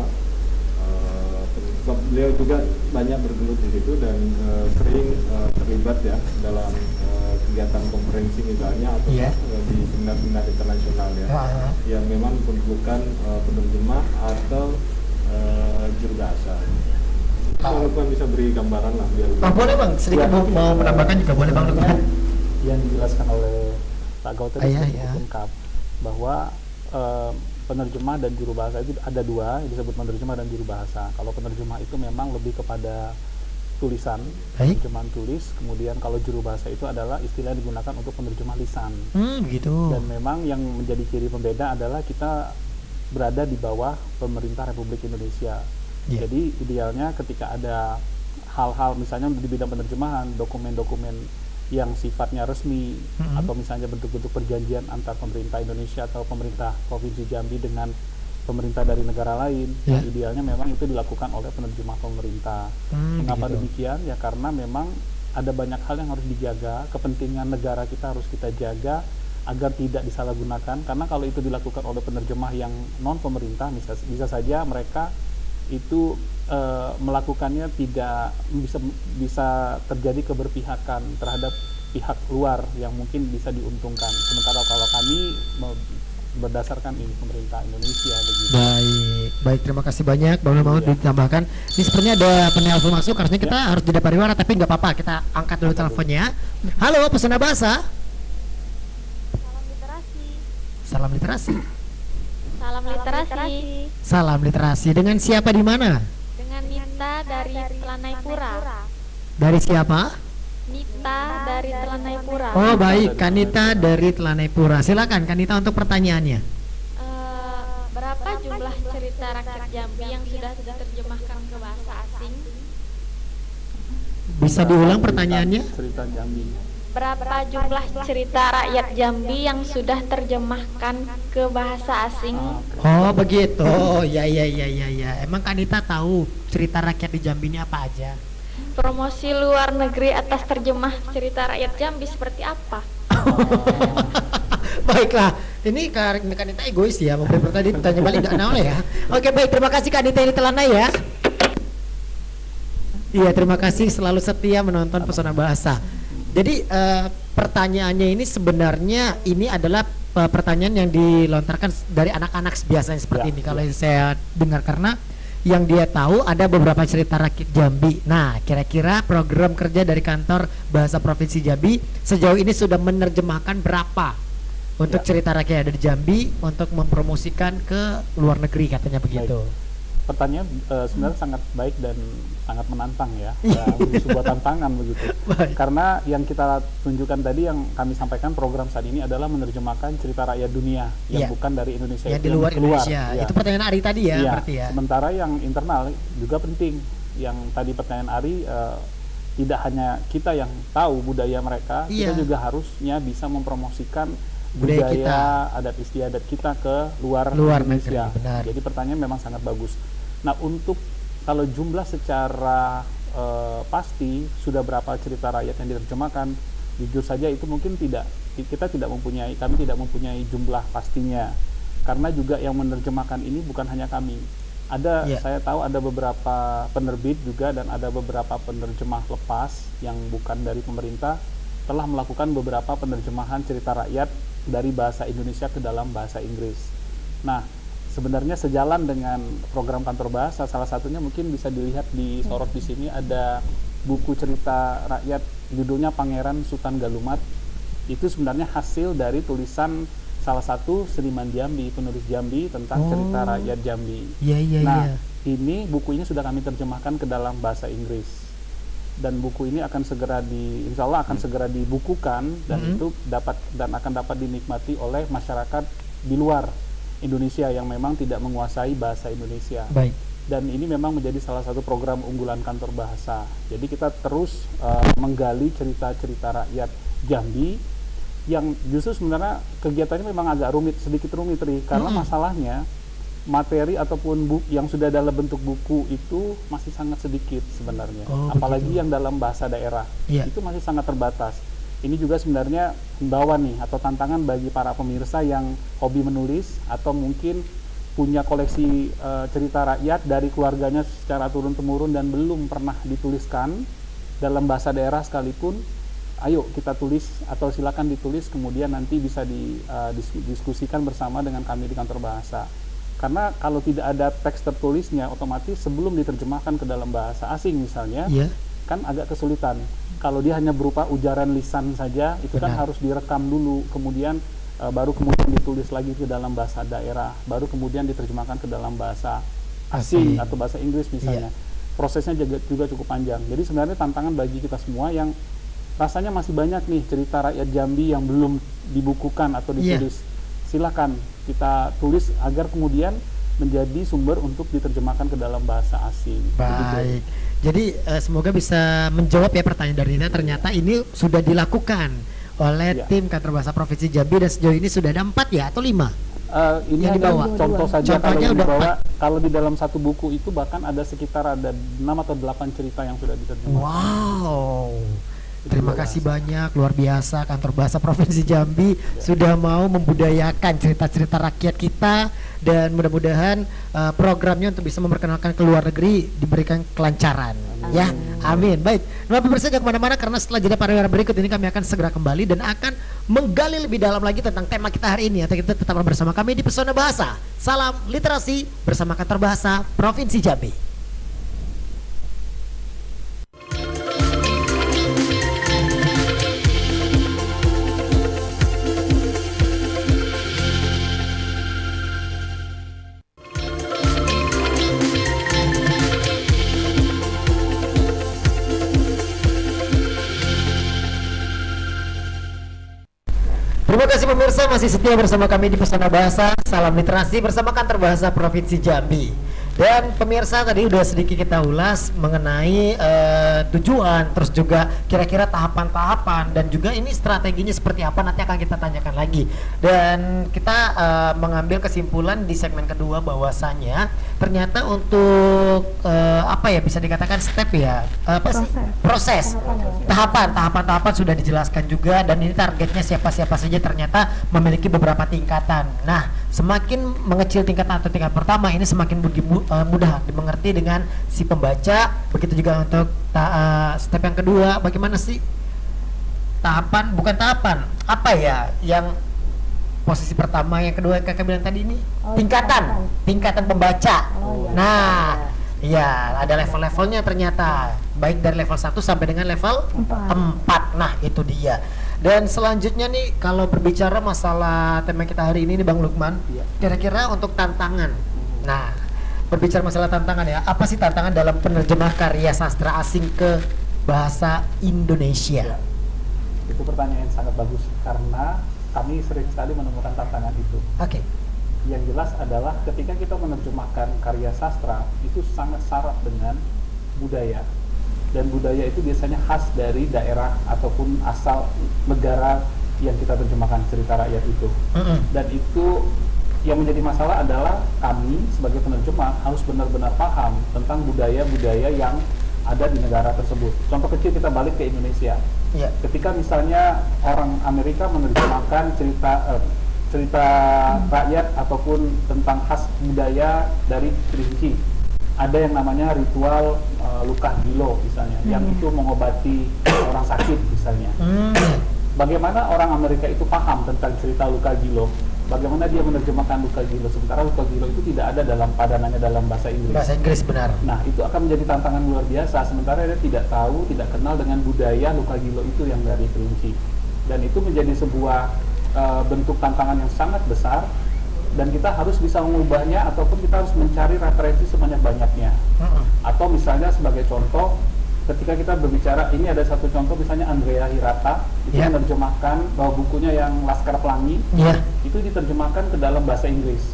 uh, Sebab beliau juga banyak bergelut di situ dan uh, sering uh, terlibat ya dalam uh, kegiatan konferensi misalnya atau Iya. uh, di seminar-seminar internasional ya. Ah, Yang memang bukan uh, penerjemah atau uh, juru bahasa. Kalau Lukman bisa beri gambaran lah biar. Bang, boleh Bang, sedikit Ya. mau, mau menambahkan juga boleh Bang Lukman. Yang dijelaskan oleh Pak Gaut tadi Ayah, cukup ya. lengkap bahwa eh, penerjemah dan juru bahasa itu ada dua yang disebut penerjemah dan juru bahasa. Kalau penerjemah itu memang lebih kepada tulisan, Baik. penerjemahan tulis. Kemudian kalau juru bahasa itu adalah istilah yang digunakan untuk penerjemah lisan. Hmm, begitu. Dan memang yang menjadi ciri pembeda adalah kita berada di bawah pemerintah Republik Indonesia. Iya. Jadi idealnya ketika ada hal-hal misalnya di bidang penerjemahan, dokumen-dokumen yang sifatnya resmi Mhm. atau misalnya bentuk-bentuk perjanjian antar pemerintah Indonesia atau pemerintah Provinsi Jambi dengan pemerintah dari negara lain, Ya. yang idealnya memang itu dilakukan oleh penerjemah pemerintah. Hmm, Mengapa begitu. demikian? Ya karena memang ada banyak hal yang harus dijaga, kepentingan negara kita harus kita jaga agar tidak disalahgunakan. Karena kalau itu dilakukan oleh penerjemah yang non pemerintah, bisa bisa saja mereka itu eh, melakukannya tidak bisa bisa terjadi keberpihakan terhadap pihak luar yang mungkin bisa diuntungkan. Sementara kalau kami me- berdasarkan ini pemerintah Indonesia begitu. Baik, baik terima kasih banyak Bang Lukman. Mau Iya. ditambahkan. Ini sepertinya ada penelpon masuk, harusnya kita harus jeda pariwara tapi nggak apa-apa, kita angkat dulu teleponnya. Halo, Pesona Bahasa. Salam literasi. Salam literasi. Salam literasi. Salam literasi. Dengan siapa di mana? Dengan Nita dari Telanai Pura. Dari siapa? Nita dari Telanai Pura. Oh, baik, Kanita dari Telanai Pura. Silakan Kanita untuk pertanyaannya. Eh, berapa jumlah cerita rakyat Jambi yang sudah diterjemahkan ke bahasa asing? Bisa diulang pertanyaannya? Cerita Jambi. Berapa jumlah cerita rakyat Jambi yang sudah terjemahkan ke bahasa asing? Oh, begitu. Ya, ya, ya, ya, ya. Emang Kanita tahu cerita rakyat di Jambi ini apa aja? Promosi luar negeri atas terjemah cerita rakyat Jambi seperti apa? Baiklah, ini Kak Kanita egois ya, mau tadi tanya balik nggak naon ya. Oke, baik, terima kasih Kanita ini Telanai ya. Iya, terima kasih selalu setia menonton Pesona Bahasa. Jadi eh, pertanyaannya ini sebenarnya ini adalah eh, pertanyaan yang dilontarkan dari anak-anak biasanya seperti Ya, ini. Kalau saya dengar karena yang dia tahu ada beberapa cerita rakyat Jambi. Nah, kira-kira program kerja dari kantor Bahasa Provinsi Jambi sejauh ini sudah menerjemahkan berapa untuk Ya. cerita rakyat yang ada di Jambi untuk mempromosikan ke luar negeri katanya begitu. Pertanyaan eh, sebenarnya sangat baik dan sangat menantang ya, ya sebuah tantangan begitu. Baik. Karena yang kita tunjukkan tadi yang kami sampaikan program saat ini adalah menerjemahkan cerita rakyat dunia yang Iya. bukan dari Indonesia, Yang itu di luar keluar. Indonesia. Ya. Itu pertanyaan Ari tadi ya, Iya. berarti ya. Sementara yang internal juga penting. Yang tadi pertanyaan Ari eh, tidak hanya kita yang tahu budaya mereka, Iya. kita juga harusnya bisa mempromosikan Budaya budaya, kita. adat istiadat kita ke luar, Luar Indonesia. negeri, benar. Jadi pertanyaan memang sangat bagus. Nah, untuk kalau jumlah secara eh, pasti sudah berapa cerita rakyat yang diterjemahkan, jujur saja itu mungkin tidak, kita tidak mempunyai, kami tidak mempunyai jumlah pastinya. Karena juga yang menerjemahkan ini bukan hanya kami, Ada, Iya. saya tahu ada beberapa penerbit juga dan ada beberapa penerjemah lepas yang bukan dari pemerintah telah melakukan beberapa penerjemahan cerita rakyat dari bahasa Indonesia ke dalam bahasa Inggris. Nah, sebenarnya sejalan dengan program kantor bahasa, salah satunya mungkin bisa dilihat di sorot di sini ada buku cerita rakyat judulnya Pangeran Sutan Galumat. Itu sebenarnya hasil dari tulisan salah satu seniman Jambi, penulis Jambi tentang Oh. cerita rakyat Jambi. Iya, iya, Nah, iya. ini buku ini sudah kami terjemahkan ke dalam bahasa Inggris. Dan buku ini akan segera di, insya Allah akan segera dibukukan dan Mhm. itu dapat dan akan dapat dinikmati oleh masyarakat di luar Indonesia yang memang tidak menguasai bahasa Indonesia. Baik. Dan ini memang menjadi salah satu program unggulan kantor bahasa. Jadi kita terus uh, menggali cerita-cerita rakyat Jambi yang justru sebenarnya kegiatannya memang agak rumit, sedikit rumit, Ri, karena Mm-mm. masalahnya materi ataupun buku yang sudah dalam bentuk buku itu masih sangat sedikit sebenarnya. Oh, Apalagi begitu. yang dalam bahasa daerah Iya. itu masih sangat terbatas. Ini juga sebenarnya himbauan nih atau tantangan bagi para pemirsa yang hobi menulis atau mungkin punya koleksi uh, cerita rakyat dari keluarganya secara turun-temurun dan belum pernah dituliskan dalam bahasa daerah sekalipun. Ayo kita tulis atau silakan ditulis, kemudian nanti bisa didiskusikan bersama dengan kami di kantor bahasa. Karena kalau tidak ada teks tertulisnya, otomatis sebelum diterjemahkan ke dalam bahasa asing misalnya, Iya. kan agak kesulitan. Kalau dia hanya berupa ujaran lisan saja, itu kan Benar. harus direkam dulu, kemudian uh, baru kemudian ditulis lagi ke dalam bahasa daerah, baru kemudian diterjemahkan ke dalam bahasa asing Asing. atau bahasa Inggris misalnya. Prosesnya juga, juga cukup panjang. Jadi sebenarnya tantangan bagi kita semua yang rasanya masih banyak nih cerita rakyat Jambi yang belum dibukukan atau Iya. ditulis. Silakan kita tulis agar kemudian menjadi sumber untuk diterjemahkan ke dalam bahasa asing. Begitu. Baik. Jadi eh, semoga bisa menjawab ya pertanyaan dari Rina. Ternyata ini sudah dilakukan oleh Ya. tim kantor bahasa Provinsi Jambi dan sejauh ini sudah ada empat ya atau lima? Uh, ini Yang ada dibawa. contoh saja kalau Contohnya yang udah dibawa, kalau di dalam satu buku itu bahkan ada sekitar ada enam atau delapan cerita yang sudah diterjemahkan. Wow. Itu Terima luar kasih biasa. banyak, luar biasa kantor bahasa Provinsi Jambi sudah mau membudayakan cerita-cerita rakyat kita dan mudah-mudahan uh, programnya untuk bisa memperkenalkan ke luar negeri diberikan kelancaran. Ya, amin. Baik, nah pemirsa jangan kemana-mana karena setelah jeda pariwara berikut ini kami akan segera kembali dan akan menggali lebih dalam lagi tentang tema kita hari ini. Atau kita tetaplah bersama kami di Pesona Bahasa. Salam literasi bersama kantor bahasa Provinsi Jambi. Terima kasih pemirsa masih setia bersama kami di Pesona Bahasa. Salam literasi bersama kantor bahasa Provinsi Jambi. Dan pemirsa tadi udah sedikit kita ulas mengenai uh, tujuan, terus juga kira-kira tahapan-tahapan dan juga ini strateginya seperti apa nanti akan kita tanyakan lagi. Dan kita uh, mengambil kesimpulan di segmen kedua bahwasanya ternyata untuk uh, apa ya bisa dikatakan step ya apa sih? Proses tahapan tahapan-tahapan sudah dijelaskan juga dan ini targetnya siapa-siapa saja ternyata memiliki beberapa tingkatan. Nah, semakin mengecil tingkatan atau tingkat pertama ini semakin mudah, uh, mudah dimengerti dengan si pembaca. Begitu juga untuk ta- uh, step yang kedua, bagaimana sih tahapan bukan tahapan apa ya yang posisi pertama, yang kedua yang kakak bilang tadi ini Oh, tingkatan tingkatan. tingkatan pembaca. Oh, iya. Nah, iya ada level-levelnya ternyata baik dari level satu sampai dengan level Empat. empat. Nah, itu dia. Dan selanjutnya nih kalau berbicara masalah tema kita hari ini nih Bang Lukman, Iya. kira-kira untuk tantangan. Nah, berbicara masalah tantangan ya, apa sih tantangan dalam penerjemah karya sastra asing ke bahasa Indonesia? Ya. Itu pertanyaan yang sangat bagus karena kami sering sekali menemukan tantangan itu. Oke. Yang jelas adalah ketika kita menerjemahkan karya sastra itu sangat syarat dengan budaya. Dan budaya itu biasanya khas dari daerah ataupun asal negara yang kita terjemahkan cerita rakyat itu. Mm-mm. Dan itu yang menjadi masalah adalah kami sebagai penerjemah harus benar-benar paham tentang budaya-budaya yang ada di negara tersebut. Contoh kecil kita balik ke Indonesia. Iya. Ketika misalnya orang Amerika menerjemahkan cerita eh, cerita rakyat ataupun tentang khas budaya dari Kerinci. Ada yang namanya ritual uh, luka gilo misalnya, hmm. yang itu mengobati orang sakit misalnya. Hmm. Bagaimana orang Amerika itu paham tentang cerita luka gilo? Bagaimana dia menerjemahkan luka gilo? Sementara luka gilo itu tidak ada dalam padanannya dalam bahasa Inggris. Bahasa Inggris benar. Nah, itu akan menjadi tantangan luar biasa. Sementara dia tidak tahu, tidak kenal dengan budaya luka gilo itu yang dari Kerinci. Dan itu menjadi sebuah uh, bentuk tantangan yang sangat besar. Dan kita harus bisa mengubahnya ataupun kita harus mencari referensi sebanyak-banyaknya. Uh-uh. Atau misalnya sebagai contoh, ketika kita berbicara, ini ada satu contoh misalnya Andrea Hirata, itu yeah. menerjemahkan bahwa bukunya yang Laskar Pelangi, yeah. itu diterjemahkan ke dalam bahasa Inggris.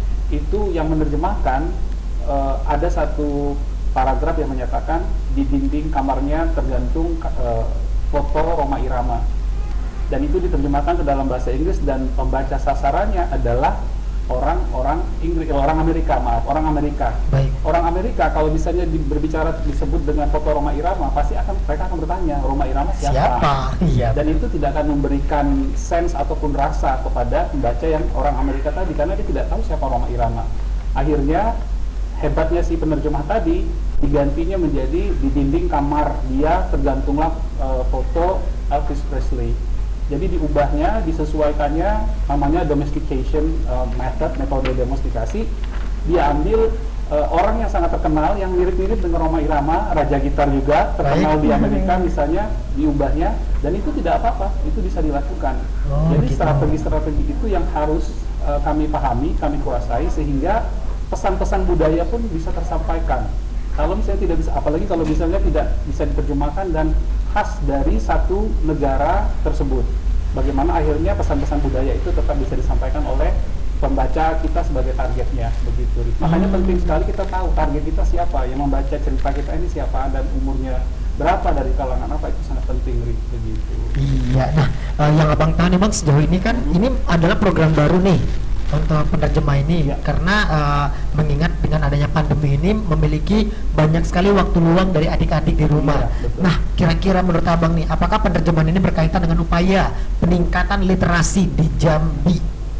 Itu yang menerjemahkan, uh, ada satu paragraf yang menyatakan di dinding kamarnya tergantung uh, foto Roma Irama. Dan itu diterjemahkan ke dalam bahasa Inggris dan pembaca sasarannya adalah orang-orang Inggris, orang Amerika, maaf, orang Amerika. Baik. Orang Amerika kalau misalnya di, berbicara disebut dengan foto Roma Irama, pasti akan mereka akan bertanya Roma Irama siapa? Siapa? Iya. Dan itu tidak akan memberikan sense ataupun rasa kepada pembaca yang orang Amerika tadi karena dia tidak tahu siapa Roma Irama. Akhirnya hebatnya si penerjemah tadi digantinya menjadi di dinding kamar dia tergantunglah uh, foto Elvis Presley. Jadi diubahnya, disesuaikannya, namanya domestication uh, method, metode domestikasi. Dia ambil uh, orang yang sangat terkenal, yang mirip-mirip dengan Roma Irama, raja gitar juga, terkenal Baik. di Amerika misalnya, diubahnya, dan itu tidak apa-apa, itu bisa dilakukan. Oh, Jadi strategi-strategi gitu. itu yang harus uh, kami pahami, kami kuasai, sehingga pesan-pesan budaya pun bisa tersampaikan. Kalau misalnya tidak bisa, apalagi kalau misalnya tidak bisa diterjemahkan dan khas dari satu negara tersebut. Bagaimana akhirnya pesan-pesan budaya itu tetap bisa disampaikan oleh pembaca kita sebagai targetnya, begitu. Makanya hmm. penting sekali kita tahu target kita siapa, yang membaca cerita kita ini siapa dan umurnya berapa, dari kalangan apa, itu sangat penting, begitu. Iya, nah uh, yang abang tahu nih bang sejauh ini kan hmm. ini adalah program baru nih untuk penerjemah ini ya. Karena uh, mengingat dengan adanya pandemi ini memiliki banyak sekali waktu luang dari adik-adik di rumah. Ya, nah, kira-kira menurut abang nih, apakah penerjemahan ini berkaitan dengan upaya peningkatan literasi di Jambi?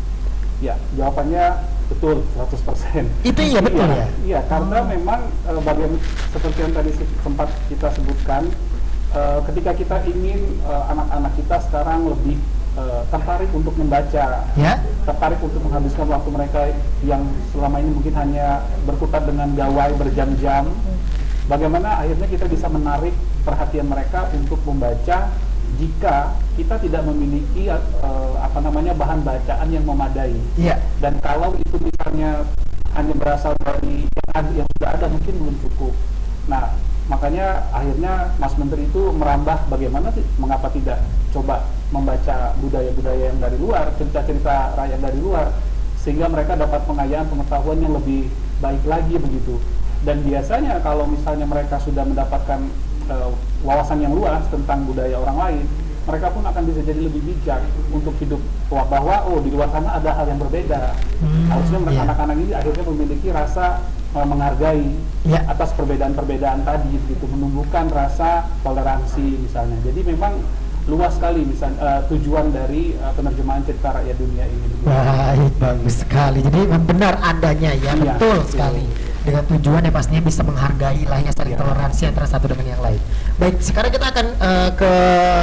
Ya, jawabannya betul seratus persen. Itu iya betul ya? Iya, karena hmm. memang uh, bagian seperti yang tadi sempat kita sebutkan, uh, ketika kita ingin uh, anak-anak kita sekarang lebih Uh, tertarik untuk membaca, ya? tertarik untuk menghabiskan waktu mereka yang selama ini mungkin hanya berkutat dengan gawai berjam-jam. Bagaimana akhirnya kita bisa menarik perhatian mereka untuk membaca jika kita tidak memiliki uh, apa namanya bahan bacaan yang memadai. Ya. Dan kalau itu misalnya hanya berasal dari yang, yang sudah ada mungkin belum cukup. Nah, makanya akhirnya Mas Menteri itu merambah bagaimana sih, mengapa tidak coba membaca budaya-budaya yang dari luar, cerita-cerita rakyat dari luar, sehingga mereka dapat pengayaan pengetahuan yang lebih baik lagi begitu. Dan biasanya kalau misalnya mereka sudah mendapatkan uh, wawasan yang luas tentang budaya orang lain, mereka pun akan bisa jadi lebih bijak untuk hidup bahwa oh di luar sana ada hal yang berbeda. Hmm, Harusnya mereka yeah. anak-anak ini akhirnya memiliki rasa uh, menghargai yeah. atas perbedaan-perbedaan tadi, gitu, menumbuhkan rasa toleransi misalnya. Jadi memang luas sekali misal uh, tujuan dari uh, penerjemahan cerita rakyat dunia ini. Baik, bagus sekali. Jadi benar adanya ya, iya, betul betul sekali. Dengan tujuan yang pastinya bisa menghargai lah ya, saling iya. toleransi antara satu dengan yang lain. Baik, sekarang kita akan uh, ke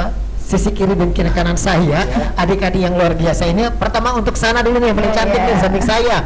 sisi kiri dan kiri kanan saya, yeah. adik-adik yang luar biasa ini. Pertama untuk Sana dulu nih, yang paling cantik nih, samping saya.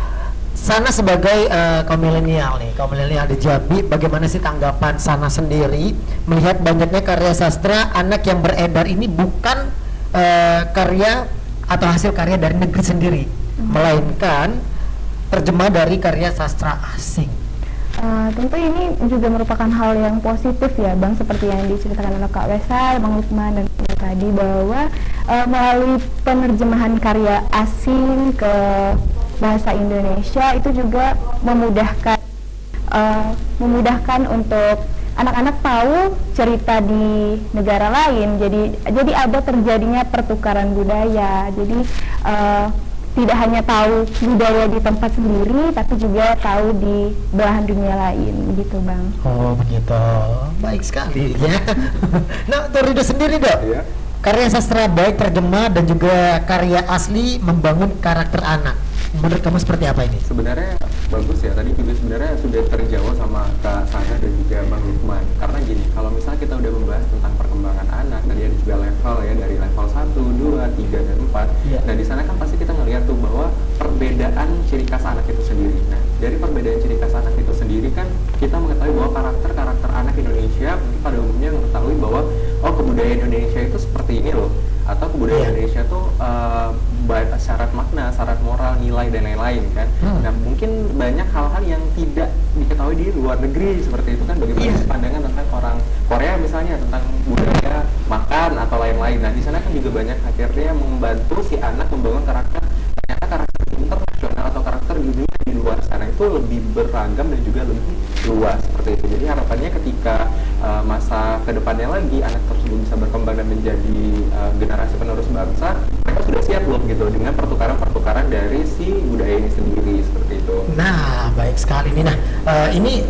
Sana sebagai uh, kaum milenial nih, kaum milenial di Jambi, bagaimana sih tanggapan Sana sendiri melihat banyaknya karya sastra anak yang beredar ini bukan uh, karya atau hasil karya dari negeri sendiri, hmm. melainkan terjemah dari karya sastra asing. Uh, tentu ini juga merupakan hal yang positif ya Bang, seperti yang diceritakan oleh Kak Wesa, Bang Lukman dan tadi, bahwa uh, melalui penerjemahan karya asing ke bahasa Indonesia itu juga memudahkan uh, memudahkan untuk anak-anak tahu cerita di negara lain. Jadi jadi ada terjadinya pertukaran budaya. Jadi uh, tidak hanya tahu budaya di tempat sendiri, tapi juga tahu di belahan dunia lain, begitu Bang. Oh begitu, baik sekali ya. Nah, untuk Rido sendiri dok, ya. karya sastra baik terjemah dan juga karya asli membangun karakter anak. Menurut kamu seperti apa ini? Sebenarnya bagus ya, tadi juga sebenarnya sudah terjawab sama Kak Sana dan juga Bang Lukman. Karena gini, kalau misalnya kita udah membahas tentang perkembangan anak, tadi ada juga level ya, dari level satu, dua, tiga, dan empat. Yeah. Nah di sana kan pasti kita ngelihat tuh bahwa perbedaan ciri khas anak itu sendiri. Nah dari perbedaan ciri khas anak itu sendiri kan kita mengetahui bahwa karakter-karakter anak Indonesia pada umumnya mengetahui bahwa oh kebudayaan Indonesia itu seperti ini loh, atau kebudayaan Indonesia tuh uh, syarat makna, syarat moral, nilai dan lain-lain kan. Hmm. Nah mungkin banyak hal-hal yang tidak diketahui di luar negeri seperti itu kan, bagaimana yeah. pandangan tentang orang Korea misalnya tentang budaya makan atau lain-lain. Nah di sana kan juga banyak akhirnya membantu si anak membangun karakter, ternyata karakter internasional atau karakter di dunia di luar sana itu lebih beragam dan juga lebih luas seperti itu. Jadi harapannya ketika uh, masa kedepannya lagi anak tersebut bisa berkembang dan menjadi uh, generasi penerus bangsa, mereka sudah siap loh gitu dengan pertukaran-pertukaran dari si budaya ini sendiri seperti itu. Nah baik sekali nih. Nah uh, ini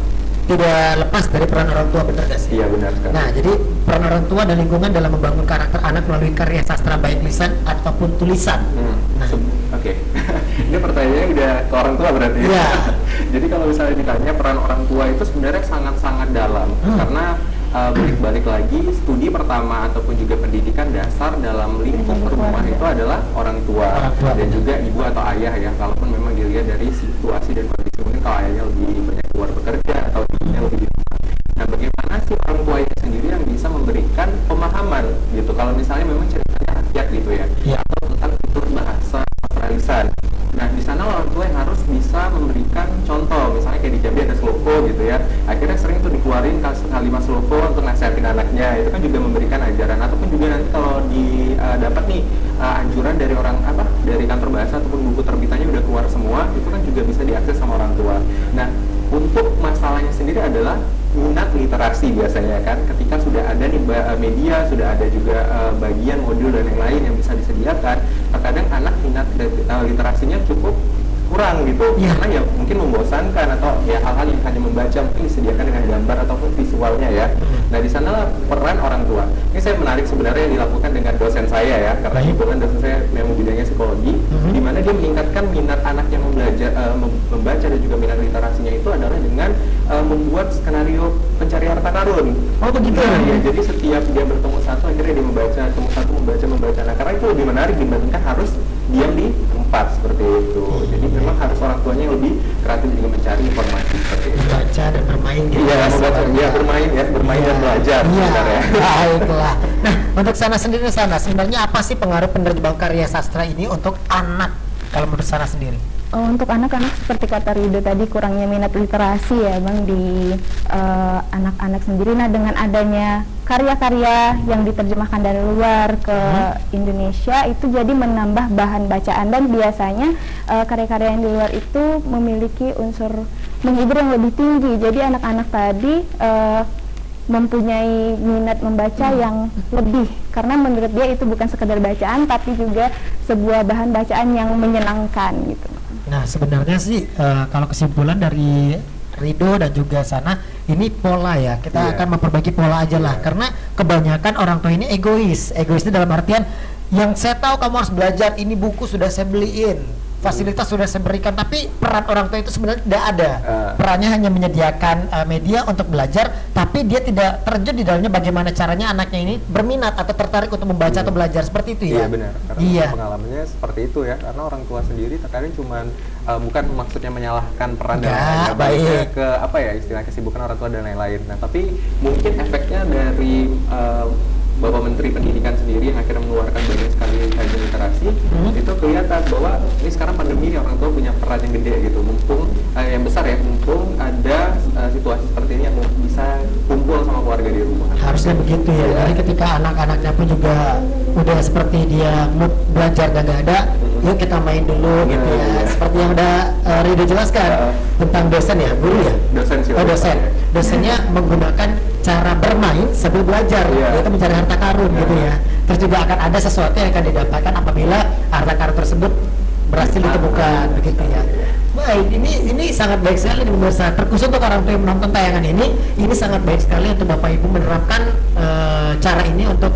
tidak lepas dari peran orang tua, benar gak sih? Iya benar sekali. Nah jadi peran orang tua dan lingkungan dalam membangun karakter anak melalui karya sastra baik lisan ataupun tulisan. Hmm. Nah oke okay. Ini pertanyaannya udah ke orang tua berarti ya? Yeah. Jadi kalau misalnya ditanya peran orang tua itu sebenarnya sangat-sangat dalam. Hmm. Karena uh, balik-balik lagi studi pertama ataupun juga pendidikan dasar dalam lingkup rumah itu adalah orang tua, orang tua dan juga ibu atau ayah ya, kalaupun memang dilihat dari situasi dan kondisi, mungkin kalau ayahnya lebih banyak keluar bekerja atau ibunya lebih di rumah. Nah bagaimana sih orang tua itu sendiri yang bisa memberikan pemahaman gitu kalau misalnya memang ceritanya rakyat gitu ya, ya. Atau tentang tutur bahasa lisan. Nah di sana orang tua yang harus bisa memberikan contoh, misalnya kayak di Jambi ada sloko gitu ya, akhirnya sering tuh dikeluarin kalimat sloko untuk nasihatin anaknya, itu kan juga memberikan ajaran. Ataupun juga nanti kalau di uh, dapat nih uh, anjuran dari orang apa dari kantor bahasa ataupun buku terbitannya udah keluar semua, itu kan juga bisa diakses sama orang tua. Nah untuk masalahnya sendiri adalah minat literasi biasanya kan, ketika sudah ada nih media, sudah ada juga uh, bagian modul dan yang lain yang bisa disediakan, terkadang anak minat literasinya cukup kurang gitu, yeah. Karena ya mungkin membosankan atau ya hal-hal yang hanya membaca mungkin disediakan dengan gambar ataupun visualnya ya. Nah di sana peran orang tua. Ini saya menarik sebenarnya yang dilakukan dengan dosen saya ya, karena himpunan dosen saya memang bidangnya psikologi, mm-hmm. di mana dia meningkatkan minat anak yang membelajar, uh, membaca dan juga minat literasinya itu adalah dengan uh, membuat skenario pencari harta karun. Oh begitu nah, ya. Jadi setiap dia bertemu satu akhirnya dia membaca, ketemu satu membaca, membaca. Nah karena itu lebih menarik dibandingkan harus diam di tempat seperti itu. Jadi memang harus orang tuanya yang lebih kreatif juga mencari informasi seperti itu. Baca dan bermain gitu. Iya, membaca, ya bermain ya, bermain ya. Dan belajar. Iya. Baiklah. Nah, untuk Sana sendiri Sana, sebenarnya apa sih pengaruh penerjemahan karya sastra ini untuk anak kalau menurut Sana sendiri? Oh, untuk anak-anak seperti kata Rido tadi kurangnya minat literasi ya Bang di uh, anak-anak sendiri. Nah dengan adanya karya-karya yang diterjemahkan dari luar ke hmm. Indonesia itu jadi menambah bahan bacaan, dan biasanya uh, karya-karya yang di luar itu memiliki unsur menghibur yang lebih tinggi. Jadi anak-anak tadi uh, mempunyai minat membaca hmm. yang lebih, karena menurut dia itu bukan sekedar bacaan tapi juga sebuah bahan bacaan yang menyenangkan gitu. Nah sebenarnya sih uh, kalau kesimpulan dari Rido dan juga Sana ini pola ya, kita yeah. akan memperbaiki pola aja lah, yeah. karena kebanyakan orang tua ini egois. Egois itu dalam artian yang saya tahu kamu harus belajar, ini buku sudah saya beliin, fasilitas sudah saya berikan, tapi peran orang tua itu sebenarnya tidak ada. Uh. Perannya hanya menyediakan uh, media untuk belajar, tapi dia tidak terjun di dalamnya bagaimana caranya anaknya ini berminat atau tertarik untuk membaca hmm. atau belajar, seperti itu ya. Iya benar, karena iya. pengalamannya seperti itu ya, karena orang tua sendiri terkadang cuman uh, bukan maksudnya menyalahkan peran dan lain-lain, baik ke apa ya istilah kesibukan orang tua dan lain-lain. Nah tapi mungkin efeknya dari uh, Bapak Menteri Pendidikan sendiri yang akhirnya mengeluarkan banyak sekali kajian literasi, hmm. itu kelihatan bahwa ini sekarang pandemi orang tua punya peran yang gede gitu, mumpung eh, yang besar ya, mumpung ada uh, situasi seperti ini yang bisa kumpul sama keluarga di rumah. Harusnya begitu ya, jadi ketika anak-anaknya pun juga udah seperti dia mood belajar dan gak ada, hmm. yuk kita main dulu hmm. gitu ya, ya. Seperti yang udah uh, Rido jelaskan uh, tentang dosen ya, guru ya? Dosen sih. Oh dosen, ya. Dosennya menggunakan cara bermain sambil belajar, yeah. yaitu mencari harta karun yeah. gitu ya. Terus juga akan ada sesuatu yang akan didapatkan apabila harta karun tersebut berhasil ditemukan, begitu ya. Baik, ini ini sangat baik sekali nih pemirsa. Terkhusus untuk orang tua yang menonton tayangan ini, ini sangat baik sekali untuk Bapak Ibu menerapkan uh, cara ini untuk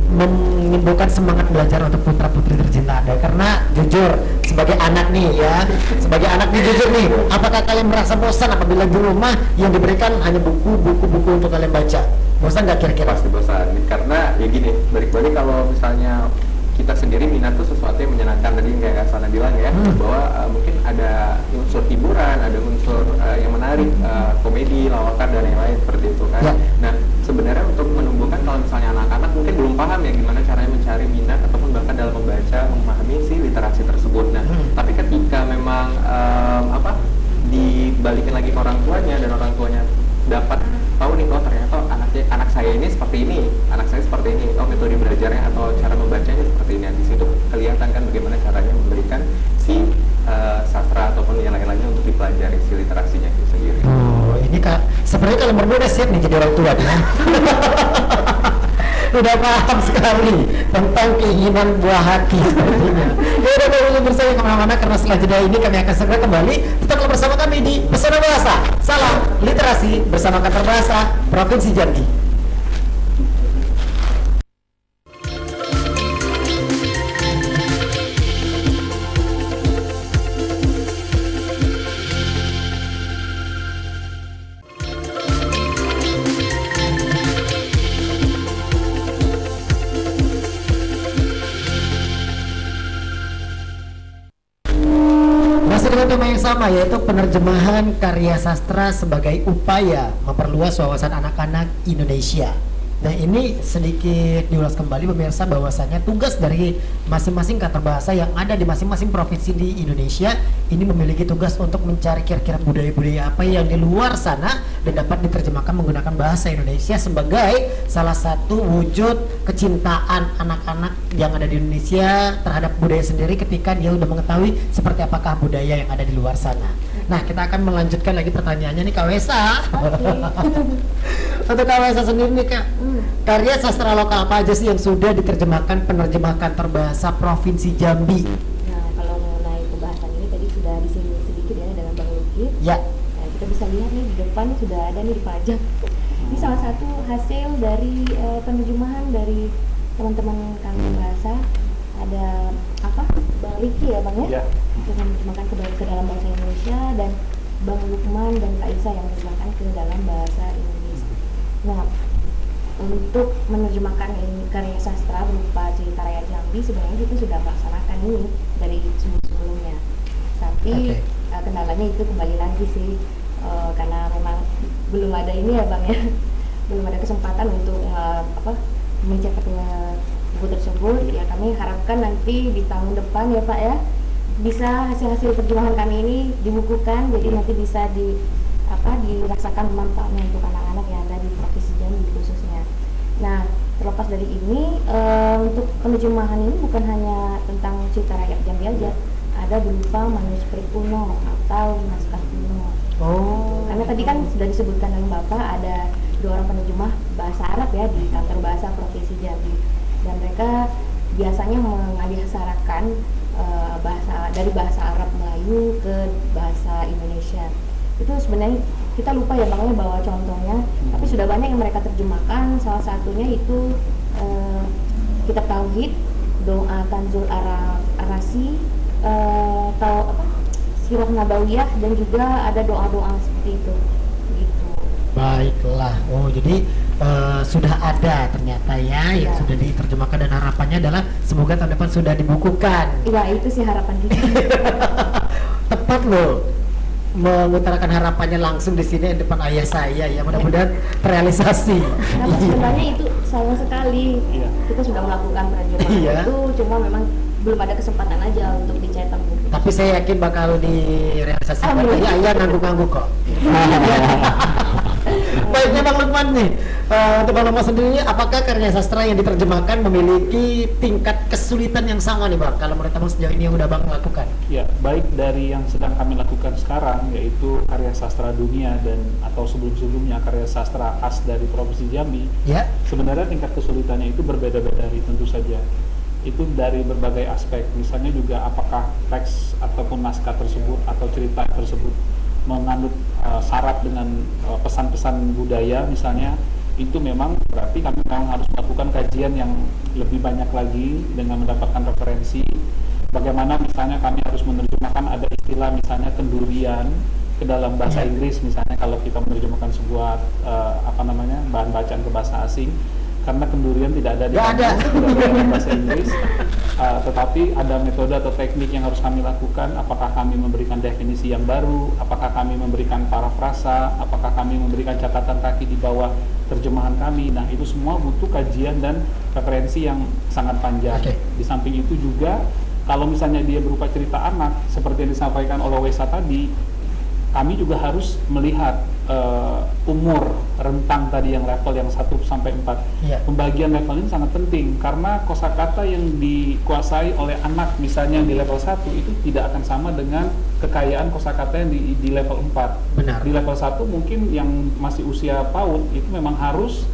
menimbulkan semangat belajar untuk putra putri tercinta Anda? Karena jujur sebagai anak nih ya, sebagai anak nih jujur nih, apakah kalian merasa bosan apabila di rumah yang diberikan hanya buku buku buku untuk kalian baca? Bosan nggak kira-kira? Pasti bosan, karena ya gini, balik-balik kalau misalnya kita sendiri minat tuh sesuatu yang menyenangkan, tadi kayak Kak Sana bilang ya, hmm. bahwa uh, mungkin ada unsur hiburan, ada unsur uh, yang menarik, uh, komedi, lawakan dan lain-lain seperti itu kan. Ya. Nah sebenarnya untuk menumbuhkan kalau misalnya anak-anak mungkin belum paham ya gimana caranya mencari minat ataupun bahkan dalam membaca, memahami si literasi tersebut. Nah hmm. tapi ketika memang um, apa dibalikin lagi ke orang tuanya dan orang tuanya dapat tahu nih, oh ternyata anaknya anak saya ini seperti ini, anak saya seperti ini, oh metode belajarnya atau cara membacanya seperti ini. Di situ kelihatan kan bagaimana caranya memberikan si uh, sastra ataupun yang lain-lainnya untuk dipelajari si literasinya itu sendiri. Oh ini Kak, sebenarnya kalian berdua udah siap nih jadi orang tua ya. Udah paham sekali tentang keinginan buah hati sepertinya. Ya udah boleh bersama kemana-mana karena setelah jeda ini kami akan segera kembali. Tetaplah bersama kami di Pesona Bahasa. Salam Literasi bersama Kantor Bahasa Provinsi Jambi. Tema yang sama, yaitu penerjemahan karya sastra sebagai upaya memperluas wawasan anak-anak Indonesia. Nah ini sedikit diulas kembali pemirsa bahwasanya tugas dari masing-masing kantor bahasa yang ada di masing-masing provinsi di Indonesia ini memiliki tugas untuk mencari kira-kira budaya-budaya apa yang di luar sana dan dapat diterjemahkan menggunakan bahasa Indonesia sebagai salah satu wujud kecintaan anak-anak yang ada di Indonesia terhadap budaya sendiri ketika dia udah mengetahui seperti apakah budaya yang ada di luar sana. Nah kita akan melanjutkan lagi pertanyaannya nih Kak Wesa. Okay. Untuk Kak Wesa sendiri nih Kak, hmm. karya sastra lokal apa aja sih yang sudah diterjemahkan penerjemah kantor bahasa Provinsi Jambi? Nah kalau mengenai pembahasan ini tadi sudah disinggung sedikit ya dengan Bang Luki. Ya. Nah, kita bisa lihat nih di depan sudah ada nih dipajang. Ini salah satu hasil dari uh, penerjemahan dari teman-teman kantor bahasa. Ada apa? Bang Riki ya Bang ya? Ya. Untuk menerjemahkan ke, ke dalam bahasa Indonesia dan Bang Lukman dan Kak Isa yang menerjemahkan ke dalam bahasa Indonesia. Nah, untuk menerjemahkan ini karya sastra berupa cerita rakyat Jambi sebenarnya kita sudah melaksanakan ini dari sebelum-sebelumnya. Tapi okay. uh, kendalanya itu kembali lagi sih uh, karena memang belum ada ini ya Bang ya, belum ada kesempatan untuk uh, apa mencetaknya buku tersebut. Ya kami harapkan nanti di tahun depan ya Pak ya bisa hasil-hasil terjemahan kami ini dibukukan, jadi nanti bisa di apa dirasakan manfaatnya untuk anak-anak yang ada di Provinsi Jambi khususnya. Nah terlepas dari ini e, untuk penerjemahan ini bukan hanya tentang cerita rakyat Jambi aja, ada berupa manuskrip kuno atau naskah kuno. Oh. Karena tadi kan sudah disebutkan oleh Bapak ada dua orang penerjemah bahasa Arab ya di kantor bahasa Provinsi Jambi. Dan mereka biasanya mengalihsarakan uh, bahasa dari bahasa Arab Melayu ke bahasa Indonesia. Itu sebenarnya kita lupa ya Bang ya bahwa contohnya, tapi sudah banyak yang mereka terjemahkan. Salah satunya itu uh, kitab Tauhid, doa Kanzul Araf Arasi, uh, atau apa? Sirah Nabawiyah, dan juga ada doa-doa seperti itu. Gitu. Baiklah. Oh jadi Uh, sudah ada ternyata ya, ya yang sudah diterjemahkan dan harapannya adalah semoga tahun depan sudah dibukukan. Iya itu sih harapan kita. Tepat loh mengutarakan harapannya langsung di sini di depan ayah saya ya, mudah-mudahan terrealisasi. Nah, sebenarnya itu sayang sekali iya. Kita sudah melakukan penerjemahan iya. Itu cuma memang belum ada kesempatan aja untuk dicetak buku. Tapi saya yakin bakal direalisasikan. Tadi ayah ngangguk-ngangguk kok. Baiknya Bang Lukman nih, uh, untuk Bang Lukman sendiri, apakah karya sastra yang diterjemahkan memiliki tingkat kesulitan yang sama nih Bang? Kalau menurut Bang sejauh ini yang udah Bang lakukan? Ya, baik dari yang sedang kami lakukan sekarang, yaitu karya sastra dunia dan atau sebelum-sebelumnya karya sastra khas dari Provinsi Jambi. Ya. Sebenarnya tingkat kesulitannya itu berbeda-beda, tentu saja. Itu dari berbagai aspek, misalnya juga apakah teks ataupun naskah tersebut atau cerita tersebut mengandung uh, syarat dengan uh, pesan-pesan budaya misalnya, itu memang berarti kami memang harus melakukan kajian yang lebih banyak lagi dengan mendapatkan referensi. Bagaimana misalnya kami harus menerjemahkan ada istilah misalnya kendurian ke dalam bahasa Ya. Inggris, misalnya kalau kita menerjemahkan sebuah uh, apa namanya bahan bacaan ke bahasa asing, karena kendurian tidak ada di Nggak ada. kamus, tidak ada dalam bahasa Inggris, uh, tetapi ada metode atau teknik yang harus kami lakukan. Apakah kami memberikan definisi yang baru, apakah kami memberikan parafrasa, apakah kami memberikan catatan kaki di bawah terjemahan kami. Nah, itu semua butuh kajian dan referensi yang sangat panjang. Oke. Di samping itu juga kalau misalnya dia berupa cerita anak seperti yang disampaikan oleh Wesa tadi, kami juga harus melihat uh, umur rentang tadi yang level yang satu sampai empat. Iya. Pembagian level ini sangat penting karena kosakata yang dikuasai oleh anak misalnya di level satu itu tidak akan sama dengan kekayaan kosakata yang di, di level empat. Benar. Di level satu mungkin yang masih usia PAUD itu memang harus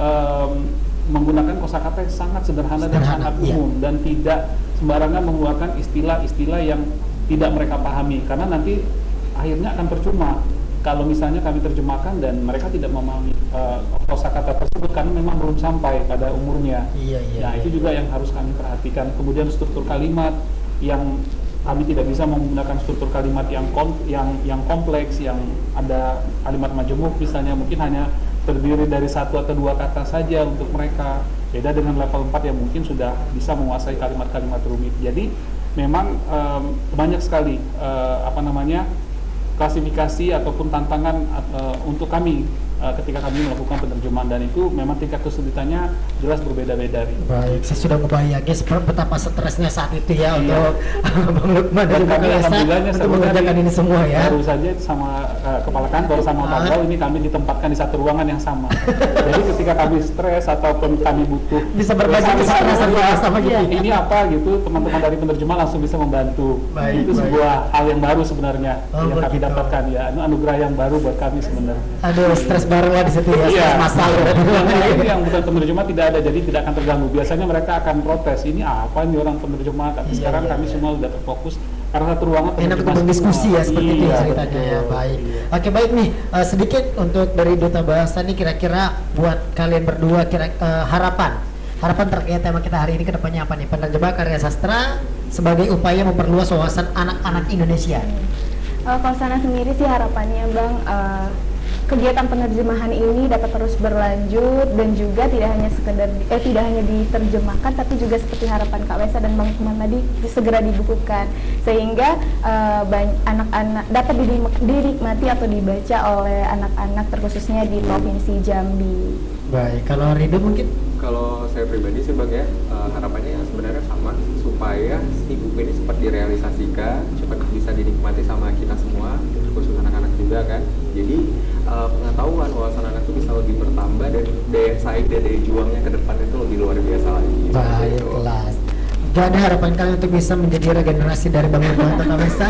um, menggunakan kosakata yang sangat sederhana, dan Sederhana, sangat iya. umum dan tidak sembarangan mengeluarkan istilah-istilah yang tidak mereka pahami, karena nanti akhirnya akan percuma kalau misalnya kami terjemahkan dan mereka tidak memahami uh, kosakata tersebut karena memang belum sampai pada umurnya. Iya, iya, Nah, iya. itu juga yang harus kami perhatikan. Kemudian struktur kalimat yang kami tidak bisa menggunakan struktur kalimat yang kom yang yang kompleks, yang ada kalimat majemuk misalnya, mungkin hanya terdiri dari satu atau dua kata saja untuk mereka. Beda dengan level empat yang mungkin sudah bisa menguasai kalimat-kalimat rumit. Jadi memang um, banyak sekali uh, apa namanya klasifikasi ataupun tantangan uh, untuk kami uh, ketika kami melakukan penerjemahan, dan itu memang tingkat kesulitannya jelas berbeda-beda. Baik, saya sudah membayangkan seperti betapa stresnya saat itu ya Iya. untuk Bang Lukman Dan dan Bang kami Wesa alhamdulillahnya untuk seru mengerjakan tadi. ini semua ya. Baru saja sama uh, kepala kantor sama Pak Ah. Bro ini kami ditempatkan di satu ruangan yang sama. Jadi ketika kami stres ataupun kami butuh Bisa berbagi bersama- kestres bersama gitu. Iya, ini apa gitu, teman-teman dari penerjemah langsung bisa membantu. Baik, Itu baik. sebuah hal yang baru sebenarnya Oh, yang kami begitu. dapatkan ya. Itu anugerah yang baru buat kami sebenarnya. Aduh, stres baru lah di situ ya, Iya. stres masal. Yang lain yang bukan penerjemah tidak ada, jadi tidak akan terganggu. Biasanya mereka akan protes, ini apa ini orang penerjemah, tapi Iya, sekarang iya, kami iya. semua sudah terfokus karena satu ruangan Enak penerjemah untuk berdiskusi semua. ya seperti itu Iya, ya ceritanya ya. betul. Baik. Iya. Oke, baik nih, eh, sedikit untuk dari Duta Bahasa nih kira-kira buat kalian berdua kira eh, harapan. Harapan terkait tema kita hari ini ke depannya apa nih? Penerjemah karya sastra sebagai upaya memperluas wawasan anak-anak Indonesia. Uh, kalau sana sendiri sih harapannya Bang, uh, kegiatan penerjemahan ini dapat terus berlanjut dan juga tidak hanya sekedar eh tidak hanya diterjemahkan tapi juga seperti harapan Kak Wesa dan Bang Lukman tadi segera dibukukan sehingga uh, banyak anak-anak dapat didik- dinikmati atau dibaca oleh anak-anak terkhususnya di Provinsi Jambi. Baik, kalau Ridho mungkin Kalau saya pribadi sih Bang ya, eh, harapannya yang sebenarnya sama supaya si buku ini cepat direalisasikan, cepat bisa dinikmati sama kita semua, khusus anak-anak juga kan. Jadi eh, pengetahuan wawasan anak itu bisa lebih bertambah dan daya saing dan daya juangnya ke depan itu lebih luar biasa lagi. baiklah. Gak ada harapan kalian untuk bisa menjadi regenerasi dari Bang Lukman atau Kak Wesa?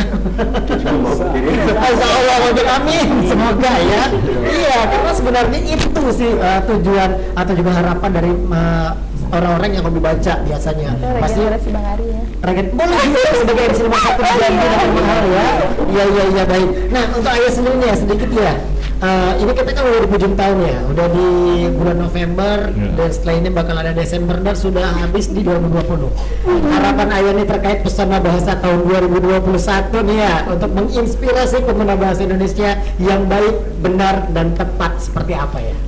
Jadi Insya Allah, amin, amin. Semoga ya. Iya, karena sebenarnya itu sih uh, tujuan atau juga harapan dari uh, orang-orang yang hobi baca biasanya. Itu Pasti regenerasi Bang Ari ya. regen boleh juga sebagai M C rumah sakit Jambi dan mahal ya. Iya iya iya baik. Nah untuk Ayah sendiri nih ya sedikit ya. Uh, ini kita kan udah di ujung tahun ya, udah di bulan November Ya. dan setelah ini bakal ada Desember dan sudah habis di dua ribu dua puluh. Harapan Ayah nih terkait pesona bahasa tahun dua ribu dua puluh satu nih ya untuk menginspirasi pengguna bahasa Indonesia yang baik, benar dan tepat seperti apa ya?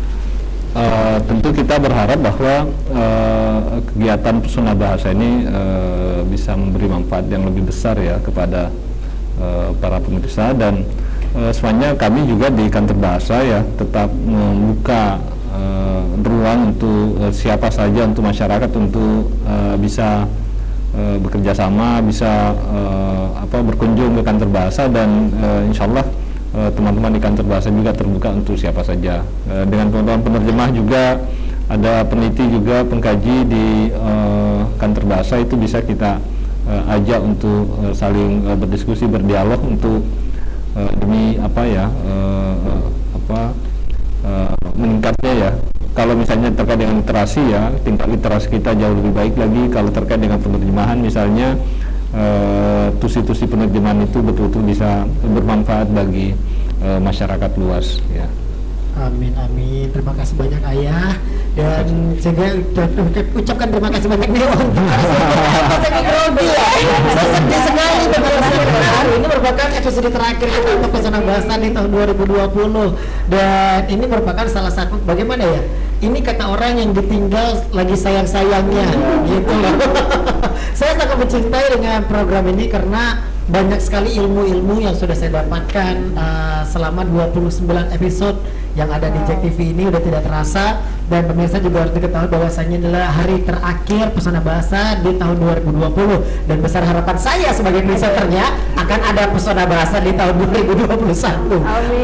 Uh, tentu kita berharap bahwa uh, kegiatan pesona bahasa ini uh, bisa memberi manfaat yang lebih besar ya kepada uh, para pemirsa, dan uh, semuanya kami juga di kantor bahasa ya tetap membuka uh, ruang untuk uh, siapa saja, untuk masyarakat untuk uh, bisa uh, bekerja sama, bisa uh, apa berkunjung ke kantor bahasa, dan uh, insya Allah Uh, teman-teman di kantor bahasa juga terbuka untuk siapa saja. Uh, dengan teman-teman penerjemah juga ada peneliti juga pengkaji di uh, kantor bahasa, itu bisa kita uh, ajak untuk uh, saling uh, berdiskusi, berdialog untuk uh, demi apa ya uh, uh, apa uh, meningkatnya ya. Kalau misalnya terkait dengan literasi ya, tingkat literasi kita jauh lebih baik lagi. Kalau terkait dengan penerjemahan misalnya, Uh, tusi-tusi penerjemahan itu betul-betul bisa bermanfaat bagi uh, masyarakat luas ya. Amin amin. Terima kasih banyak ayah dan saya ucapkan terima kasih banyak nih untuk saya grogi ya. Saya sedih sekali benar-benar. Ini merupakan episode terakhir kita untuk Pesona Bahasa di tahun dua ribu dua puluh dan ini merupakan salah satu bagaimana ya? Ini kata orang yang ditinggal lagi sayang-sayangnya gitu loh. Saya sangat mencintai dengan program ini karena banyak sekali ilmu-ilmu yang sudah saya dapatkan uh, selama dua puluh sembilan episode yang ada di Jack T V ini udah tidak terasa, dan pemirsa juga harus diketahui bahwasanya adalah hari terakhir Pesona Bahasa di tahun dua ribu dua puluh, dan besar harapan saya sebagai presenternya akan ada Pesona Bahasa di tahun dua ribu dua puluh satu. Amin.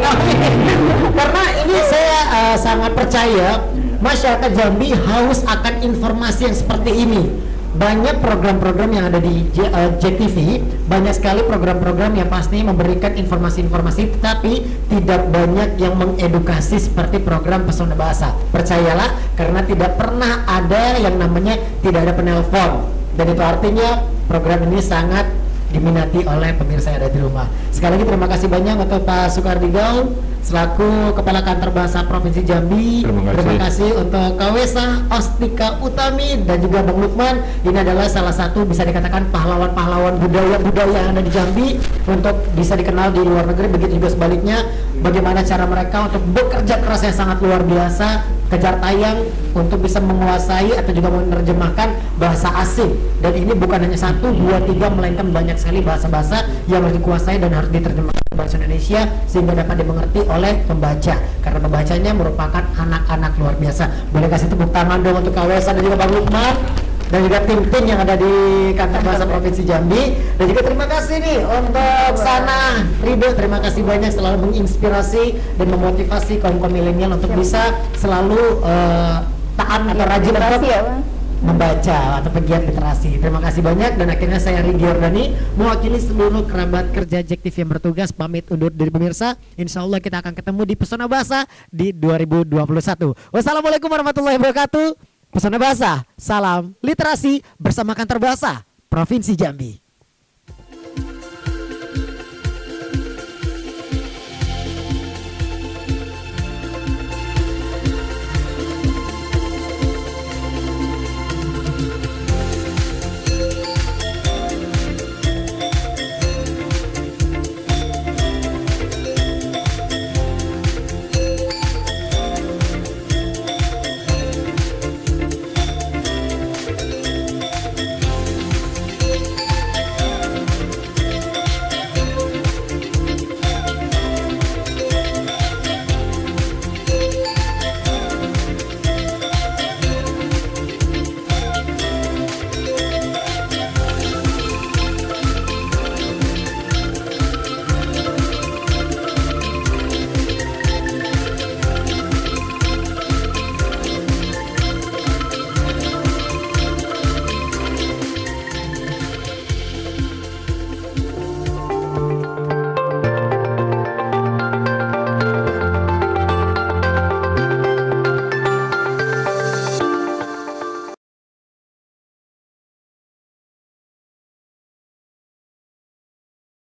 Karena ini saya uh, sangat percaya masyarakat Jambi haus akan informasi yang seperti ini. Banyak program-program yang ada di J, uh, Jack T V, banyak sekali program-program yang pasti memberikan informasi-informasi, tetapi tidak banyak yang mengedukasi seperti program Pesona Bahasa. Percayalah, karena tidak pernah ada yang namanya tidak ada penelpon, dan itu artinya program ini sangat diminati oleh pemirsa yang ada di rumah. Sekali lagi terima kasih banyak untuk Pak Sukardi Gaul selaku Kepala Kantor Bahasa Provinsi Jambi. Terima kasih, terima kasih untuk Kawesa Ostika Utami dan juga Bang Lukman. Ini adalah salah satu bisa dikatakan pahlawan-pahlawan budaya-budaya yang ada di Jambi untuk bisa dikenal di luar negeri. Begitu juga sebaliknya, bagaimana cara mereka untuk bekerja keras yang sangat luar biasa, kejar tayang untuk bisa menguasai atau juga menerjemahkan bahasa asing. Dan ini bukan hanya satu, dua, tiga, melainkan banyak sekali bahasa-bahasa yang harus dikuasai dan harus diterjemahkan ke bahasa Indonesia sehingga dapat dimengerti oleh pembaca, karena pembacanya merupakan anak-anak luar biasa. Boleh kasih tepuk tangan dong untuk Kawesa dan juga Bang Lukman dan juga tim-tim yang ada di Kantor Bahasa Provinsi Jambi. Dan juga terima kasih nih untuk Sana Rido, terima kasih banyak selalu menginspirasi dan memotivasi kaum-kaum milenial untuk bisa selalu uh, taat atau rajin untuk ya, membaca atau pegiat literasi. Terima kasih banyak, dan akhirnya saya Rigi Giordani mewakili seluruh kerabat kerja Jack T V yang bertugas pamit undur diri pemirsa. Insya Allah kita akan ketemu di Pesona Bahasa di dua ribu dua puluh satu. Wassalamualaikum warahmatullahi wabarakatuh. Pesona Bahasa, salam literasi bersama Kantor Bahasa Provinsi Jambi.